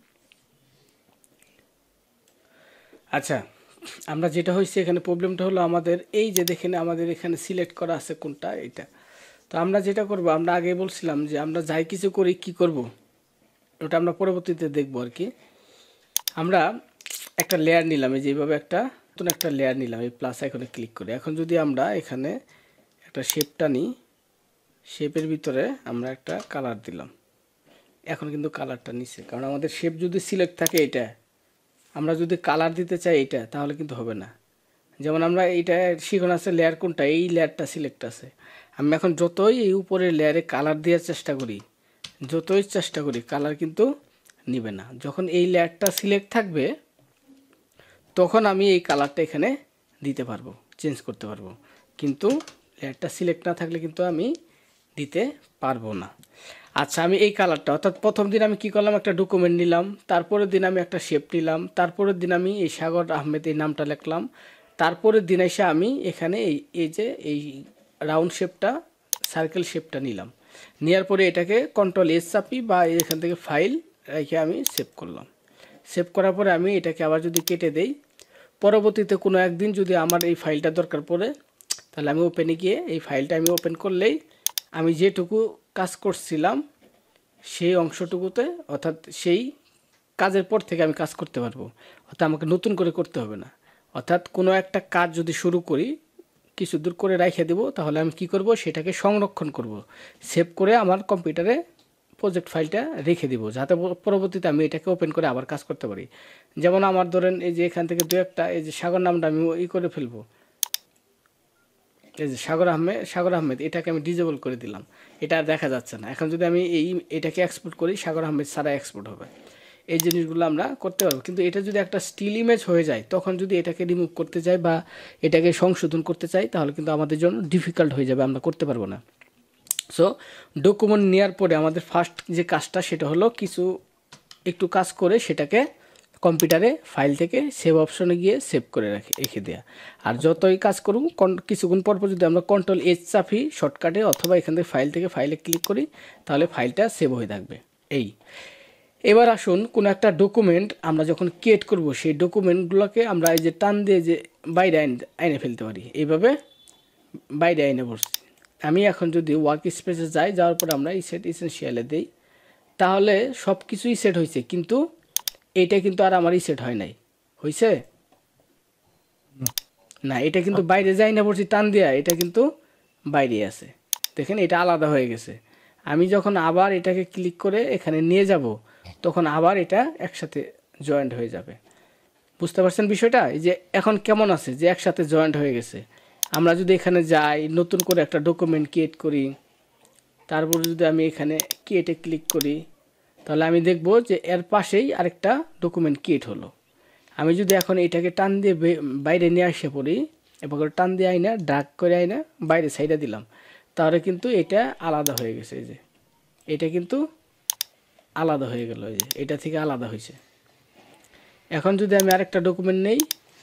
আচ্ছা, আমরা যেটা হয়েছে এখানে প্রবলেমটা হলো আমাদের এই যে দেখেন আমাদের এখানে সিলেক্ট করা আছে কোনটা, এটা। তো আমরা যেটা করব, আমরা আগে বলছিলাম যে আমরা যাই কিছু করি কি করব, ওটা আমরা পরবর্তীতে দেখব আর কি। আমরা একটা লেয়ার নিলাম, এই যেভাবে একটা নতুন একটা লেয়ার নিলাম, এই প্লাস আইকনে ক্লিক করে। এখন যদি আমরা এখানে একটা শেপটা নিই, শেপের ভিতরে আমরা একটা কালার দিলাম। এখন কিন্তু কালারটা নিচে, কারণ আমাদের শেপ যদি সিলেক্ট থাকে এটা, আমরা যদি কালার দিতে চাই এটা, তাহলে কিন্তু হবে না। যেমন আমরা এইটা শিখন আছে লেয়ার কোনটা, এই লেয়ারটা সিলেক্ট আছে। আমি এখন যতই এই উপরের লেয়ারে কালার দেওয়ার চেষ্টা করি, যতই চেষ্টা করি, কালার কিন্তু নিবে না। যখন এই লেয়ারটা সিলেক্ট থাকবে তখন আমি এই কালারটা এখানে দিতে পারবো, চেঞ্জ করতে পারবো, কিন্তু লেয়ারটা সিলেক্ট না থাকলে কিন্তু আমি দিতে পারবো না। আচ্ছা, আমি এই কালারটা, অর্থাৎ প্রথম দিন আমি কি করলাম, একটা ডকুমেন্ট নিলাম, তারপরের দিন আমি একটা শেপ নিলাম, তারপরের দিন আমি এই সাগর আহমেদ এই নামটা লিখলাম, তারপরের দিন এসে আমি এখানে এই এই যে এই রাউন্ড শেপটা, সার্কেল শেপটা নিলাম। নেওয়ার পরে এটাকে কন্ট্রোল এস চাপি বা এখান থেকে ফাইল রেখে আমি সেভ করলাম। সেভ করার পরে আমি এটাকে আবার যদি কেটে দেই, পরবর্তীতে কোনো একদিন যদি আমার এই ফাইলটা দরকার পড়ে, তাহলে আমি ওপেনে গিয়ে এই ফাইলটা আমি ওপেন করলেই আমি যেটুকু কাজ করছিলাম সেই অংশটুকুতে, অর্থাৎ সেই কাজের পর থেকে আমি কাজ করতে পারবো, অর্থাৎ আমাকে নতুন করে করতে হবে না। অর্থাৎ কোনো একটা কাজ যদি শুরু করি, কিছু দূর করে রেখে দেবো, তাহলে আমি কি করব, সেটাকে সংরক্ষণ করব, সেভ করে আমার কম্পিউটারে প্রজেক্ট ফাইলটা রেখে দিব, যাতে পরবর্তীতে আমি এটাকে ওপেন করে আবার কাজ করতে পারি। যেমন আমার ধরেন এই যে এখান থেকে দু একটা এই যে সাগর নামটা আমি ই করে ফেলবো, এই যে সাগর আহমেদ, সাগর আহমেদ এটাকে আমি ডিজেবল করে দিলাম, এটা আর দেখা যাচ্ছে না। এখন যদি আমি এই এটাকে এক্সপোর্ট করি, সাগর আহমেদ ছাড়া এক্সপোর্ট হবে। এই জিনিসগুলো আমরা করতে পারবো, কিন্তু এটা যদি একটা স্টিল ইমেজ হয়ে যায়, তখন যদি এটাকে রিমুভ করতে চাই বা এটাকে সংশোধন করতে চাই, তাহলে কিন্তু আমাদের জন্য ডিফিকাল্ট হয়ে যাবে, আমরা করতে পারবো না। সো ডকুমেন্ট নেওয়ার পরে আমাদের ফার্স্ট যে কাজটা, সেটা হলো কিছু একটু কাজ করে সেটাকে কম্পিউটারে ফাইল থেকে সেভ অপশনে গিয়ে সেভ করে রাখি রেখে দেওয়া। আর যতই কাজ করুন, কিছুক্ষণ পর পর যদি আমরা কন্ট্রোল এইচ চাপি শর্টকাটে, অথবা এখান থেকে ফাইল থেকে ফাইলে ক্লিক করি, তাহলে ফাইলটা সেভ হয়ে থাকবে। এই এবার আসুন, কোনো একটা ডকুমেন্ট আমরা যখন ক্রিয়েট করব, সেই ডকুমেন্টগুলোকে আমরা এই যে টান দিয়ে যে বাইরে আইনে ফেলতে পারি, এইভাবে বাইরে আইনে বসছি। আমি এখন যদি ওয়ার্ক স্পেসে যাই, যাওয়ার পর আমরা এই সেট ইসেনশিয়ালে দিই, তাহলে সব কিছুই সেট হয়েছে, কিন্তু এইটা কিন্তু আর আমার সেট হয় নাই, হয়েছে না, এটা কিন্তু বাইরে যাই না বলছি টান দেয়া, এটা কিন্তু বাইরে আছে, দেখেন এটা আলাদা হয়ে গেছে। আমি যখন আবার এটাকে ক্লিক করে এখানে নিয়ে যাব, তখন আবার এটা একসাথে জয়েন্ট হয়ে যাবে। বুঝতে পারছেন বিষয়টা? এই যে এখন কেমন আছে, যে একসাথে জয়েন্ট হয়ে গেছে। আমরা যদি এখানে যাই, নতুন করে একটা ডকুমেন্ট ক্রিয়েট করি, তারপর যদি আমি এখানে ক্রিয়েটে ক্লিক করি, তাহলে আমি দেখব যে এর পাশেই আরেকটা ডকুমেন্ট ক্রিয়েট হলো। আমি যদি এখন এটাকে টান দিয়ে বাইরে নিয়ে আসে পড়ি, এবার টান দিয়ে আইনা ডাক করে আইনা বাইরে সাইডে দিলাম, তাহলে কিন্তু এটা আলাদা হয়ে গেছে। এই যে এটা কিন্তু আলাদা হয়ে গেল, এই যে এটা থেকে আলাদা হয়েছে। এখন যদি আমি আরেকটা ডকুমেন্ট নেই,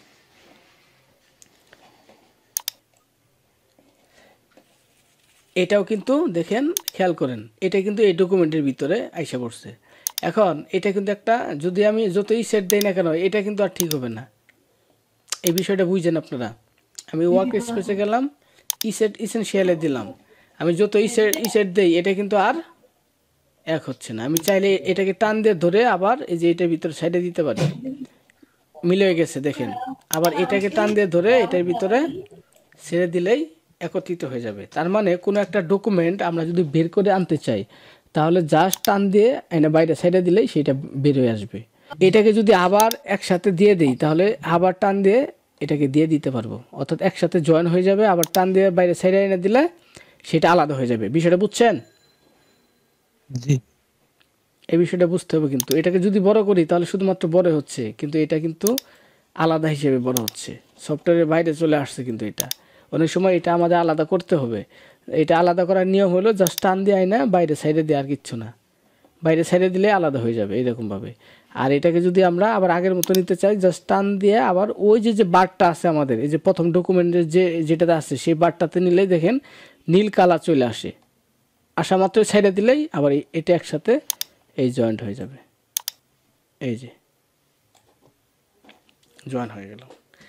এটাও কিন্তু দেখেন, খেয়াল করেন, এটা কিন্তু এই ডকুমেন্টের ভিতরে আইসা পড়ছে। এখন এটা কিন্তু একটা, যদি আমি যতই সেট দেই না কেন, এটা কিন্তু আর ঠিক হবে না। এই বিষয়টা বুঝছেন আপনারা? আমি ওয়ার্ক স্পেসে গেলাম, ই সেট ইসেনশিয়ালে দিলাম, আমি যত ই সেট ই সেট দেই, এটা কিন্তু আর এক হচ্ছে না। আমি চাইলে এটাকে টান দিয়ে ধরে আবার এই যে এটার ভিতরে সাইডে দিতে পারি, মিলে গেছে দেখেন। আবার এটাকে টান দিয়ে ধরে এটার ভিতরে ছেড়ে দিলেই একত্রিত হয়ে যাবে। তার মানে কোনো একটা ডকুমেন্ট আমরা যদি বের করে আনতে চাই, তাহলে জাস্ট টান দিয়ে এনে বাইরে সাইডে দিলেই সেটা বের হয়ে আসবে। এটাকে যদি আবার একসাথে দিয়ে দিই, তাহলে আবার টান দিয়ে এটাকে দিয়ে দিতে পারবো, অর্থাৎ একসাথে জয়েন হয়ে যাবে। আবার টান দিয়ে বাইরে সাইডে এনে দিলে সেটা আলাদা হয়ে যাবে। বিষয়টা বুঝছেন? জি। এই বিষয়টা বুঝতে হবে। কিন্তু এটাকে যদি বড় করি তাহলে শুধুমাত্র বড় হচ্ছে, কিন্তু এটা কিন্তু আলাদা হিসেবে বড় হচ্ছে, সফটওয়্যারের বাইরে চলে আসছে। কিন্তু এটা অনেক সময় এটা আমাদের আলাদা করতে হবে। এটা আলাদা করার নিয়ম হলো জাস্ট টান দিয়ে আয় না বাইরে সাইডে দিয়ে, আর কিচ্ছু না, বাইরে সাইডে দিলে আলাদা হয়ে যাবে এরকমভাবে। আর এটাকে যদি আমরা আবার আগের মতো নিতে চাই, জাস্ট টান দিয়ে আবার ওই যে যে বারটা আছে আমাদের, এই যে প্রথম ডকুমেন্টের যে যেটাতে আছে সেই বারটাতে নিলেই দেখেন নীল কালার চলে আসে। আসা মাত্র সাইডে দিলেই আবার এটা একসাথে এই জয়েন্ট হয়ে যাবে। এই যে জয়েন হয়ে গেল।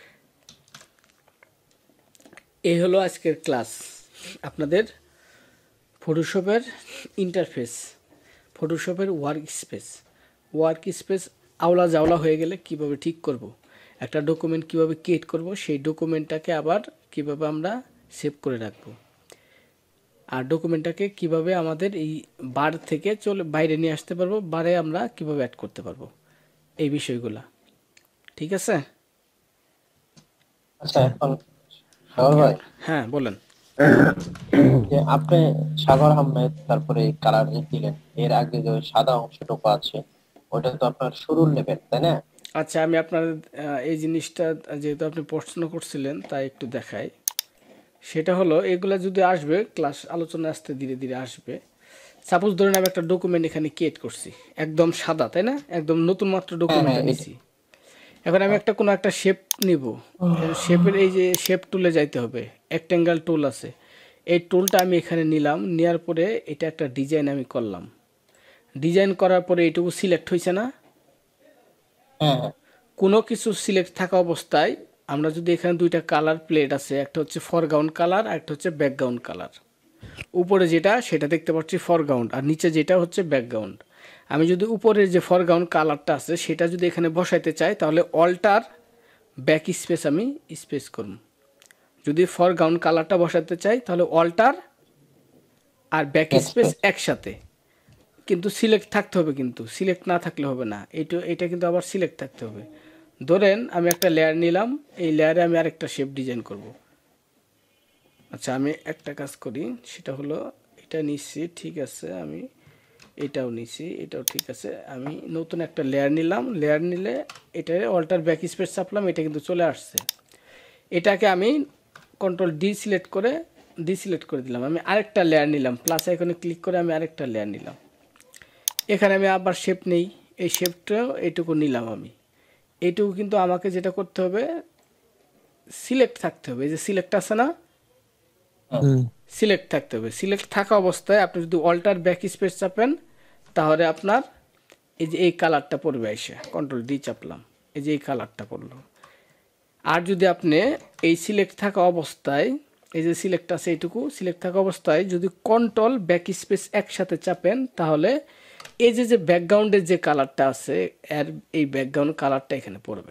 এই হলো আজকের ক্লাস, আপনাদের ফটোশপের ইন্টারফেস, ফটোশপের ওয়ার্ক স্পেস। ওয়ার্ক স্পেস আওলা জাওলা হয়ে গেলে কিভাবে ঠিক করব, একটা ডকুমেন্ট কিভাবে ক্রিয়েট করব, সেই ডকুমেন্টটাকে আবার কিভাবে আমরা সেভ করে রাখবো, আর ডকুমেন্টটাকে কিভাবে আমাদের এই বার থেকে চলে বাইরে নিয়ে আসতে পারবো, বারে আমরা কিভাবে অ্যাড করতে পারবো, এই বিষয়গুলা। ঠিক আছে? আচ্ছা, এখন সাগর ভাই, হ্যাঁ বলেন। যে আপনি সাগর আহমেদ তারপরে কালার যে দিলেন, এর আগে যে ওই সাদা অংশটুকু আছে ওটা তো আপনার শুরুর লেভেল, তাই না? আচ্ছা, আমি আপনার আহ, এই জিনিসটা যেহেতু আপনি প্রশ্ন করছিলেন তাই একটু দেখাই। সেটা হলো এগুলা যদি আসবে ক্লাস আলোচনা আসতে ধীরে ধীরে আসবে। সাপোজ ধরেন আমি একটা ডকুমেন্ট এখানে ক্রিয়েট করছি একদম সাদা, তাই না, একদম নতুন মাত্র হ্যাঁ ডকুমেন্টটা হ্যাঁ, নিছি। এখন আমি একটা কোনো একটা শেপ নিব, শেপের এই যে শেপ টুলে যাইতে হবে, অ্যাক্টেঙ্গেল টুল আছে, এই টুলটা আমি এখানে নিলাম, নেওয়ার পরে এটা একটা ডিজাইন আমি করলাম। ডিজাইন করার পরে এইটুকু সিলেক্ট হয়েছে না? হ্যাঁ হ্যাঁ, কোনো কিছু সিলেক্ট থাকা অবস্থায় আমরা যদি এখানে দুইটা কালার প্লেট আছে, একটা হচ্ছে ফরগ্রাউন্ড কালার আর একটা হচ্ছে ব্যাকগ্রাউন্ড কালার। উপরে যেটা সেটা দেখতে পাচ্ছি ফরগ্রাউন্ড, আর নিচে যেটা হচ্ছে ব্যাকগ্রাউন্ড। আমি যদি উপরের যে ফরগ্রাউন্ড কালারটা আছে সেটা যদি এখানে বসাইতে চাই তাহলে অল্টার ব্যাক স্পেস আমি স্পেস করব। যদি ফরগ্রাউন্ড কালারটা বসাতে চাই তাহলে অল্টার আর ব্যাক স্পেস একসাথে, কিন্তু সিলেক্ট থাকতে হবে, কিন্তু সিলেক্ট না থাকলে হবে না। এইটা এটা কিন্তু আবার সিলেক্ট থাকতে হবে। ধরেন আমি একটা লেয়ার নিলাম, এই লেয়ারে আমি আরেকটা শেপ ডিজাইন করব। আচ্ছা, আমি একটা কাজ করি, সেটা হলো এটা নিচ্ছি, ঠিক আছে, আমি এটাও নিছি, এটাও ঠিক আছে। আমি নতুন একটা লেয়ার নিলাম, লেয়ার নিলে এটা অল্টার ব্যাক স্পেস চাপলাম, এটা কিন্তু চলে আসছে। এটাকে আমি কন্ট্রোল ডি সিলেক্ট করে ডি সিলেক্ট করে দিলাম। আমি আরেকটা লেয়ার নিলাম, প্লাস আইকনে ক্লিক করে আমি আরেকটা লেয়ার নিলাম। এখানে আমি আবার শেপ নেই, এই শেপটাও এইটুকু নিলাম আমি। এইটুকু কিন্তু আমাকে যেটা করতে হবে, সিলেক্ট থাকতে হবে। এই যে সিলেক্ট আছে না, সিলেক্ট থাকতে হবে। সিলেক্ট থাকা অবস্থায় আপনি যদি অল্টার ব্যাক স্পেস চাপেন তাহলে আপনার এই যে এই কালারটা পড়বে, এসে কন্ট্রোল ডি চাপলাম, এই যে এই কালারটা পড়লো। আর যদি আপনি এই সিলেক্ট থাকা অবস্থায়, এই যে সিলেক্ট আছে এইটুকু, সিলেক্ট থাকা অবস্থায় যদি কন্ট্রোল ব্যাক স্পেস একসাথে চাপেন তাহলে এই যে যে ব্যাকগ্রাউন্ডের যে কালারটা আছে এর এই ব্যাকগ্রাউন্ড কালারটা এখানে পড়বে।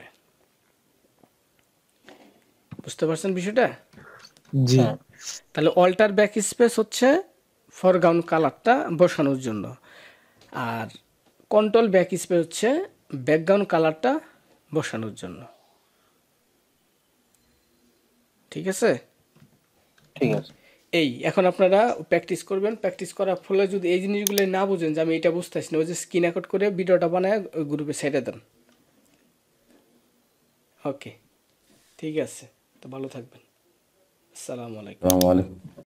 বুঝতে পারছেন বিষয়টা? জি। তাহলে অল্টার ব্যাক স্পেস হচ্ছে ফরগ্রাউন্ড কালারটা বসানোর জন্য, আর কন্ট্রোল ব্যাক স্পেস হচ্ছে ব্যাকগ্রাউন্ড কালারটা বসানোর জন্য। ঠিক আছে? ঠিক আছে। এই এখন আপনারা প্র্যাকটিস করবেন। প্র্যাকটিস করার ফলে যদি এই জিনিসগুলো না বুঝেন যে আমি এটা বুঝতেছি না, ওই যে স্ক্রিন রেকর্ড করে ভিডিওটা বানায় ওই গ্রুপে ছেড়ে দেন। ওকে, ঠিক আছে, তো ভালো থাকবেন। আসসালামু আলাইকুম। আসসালামু আলাইকুম।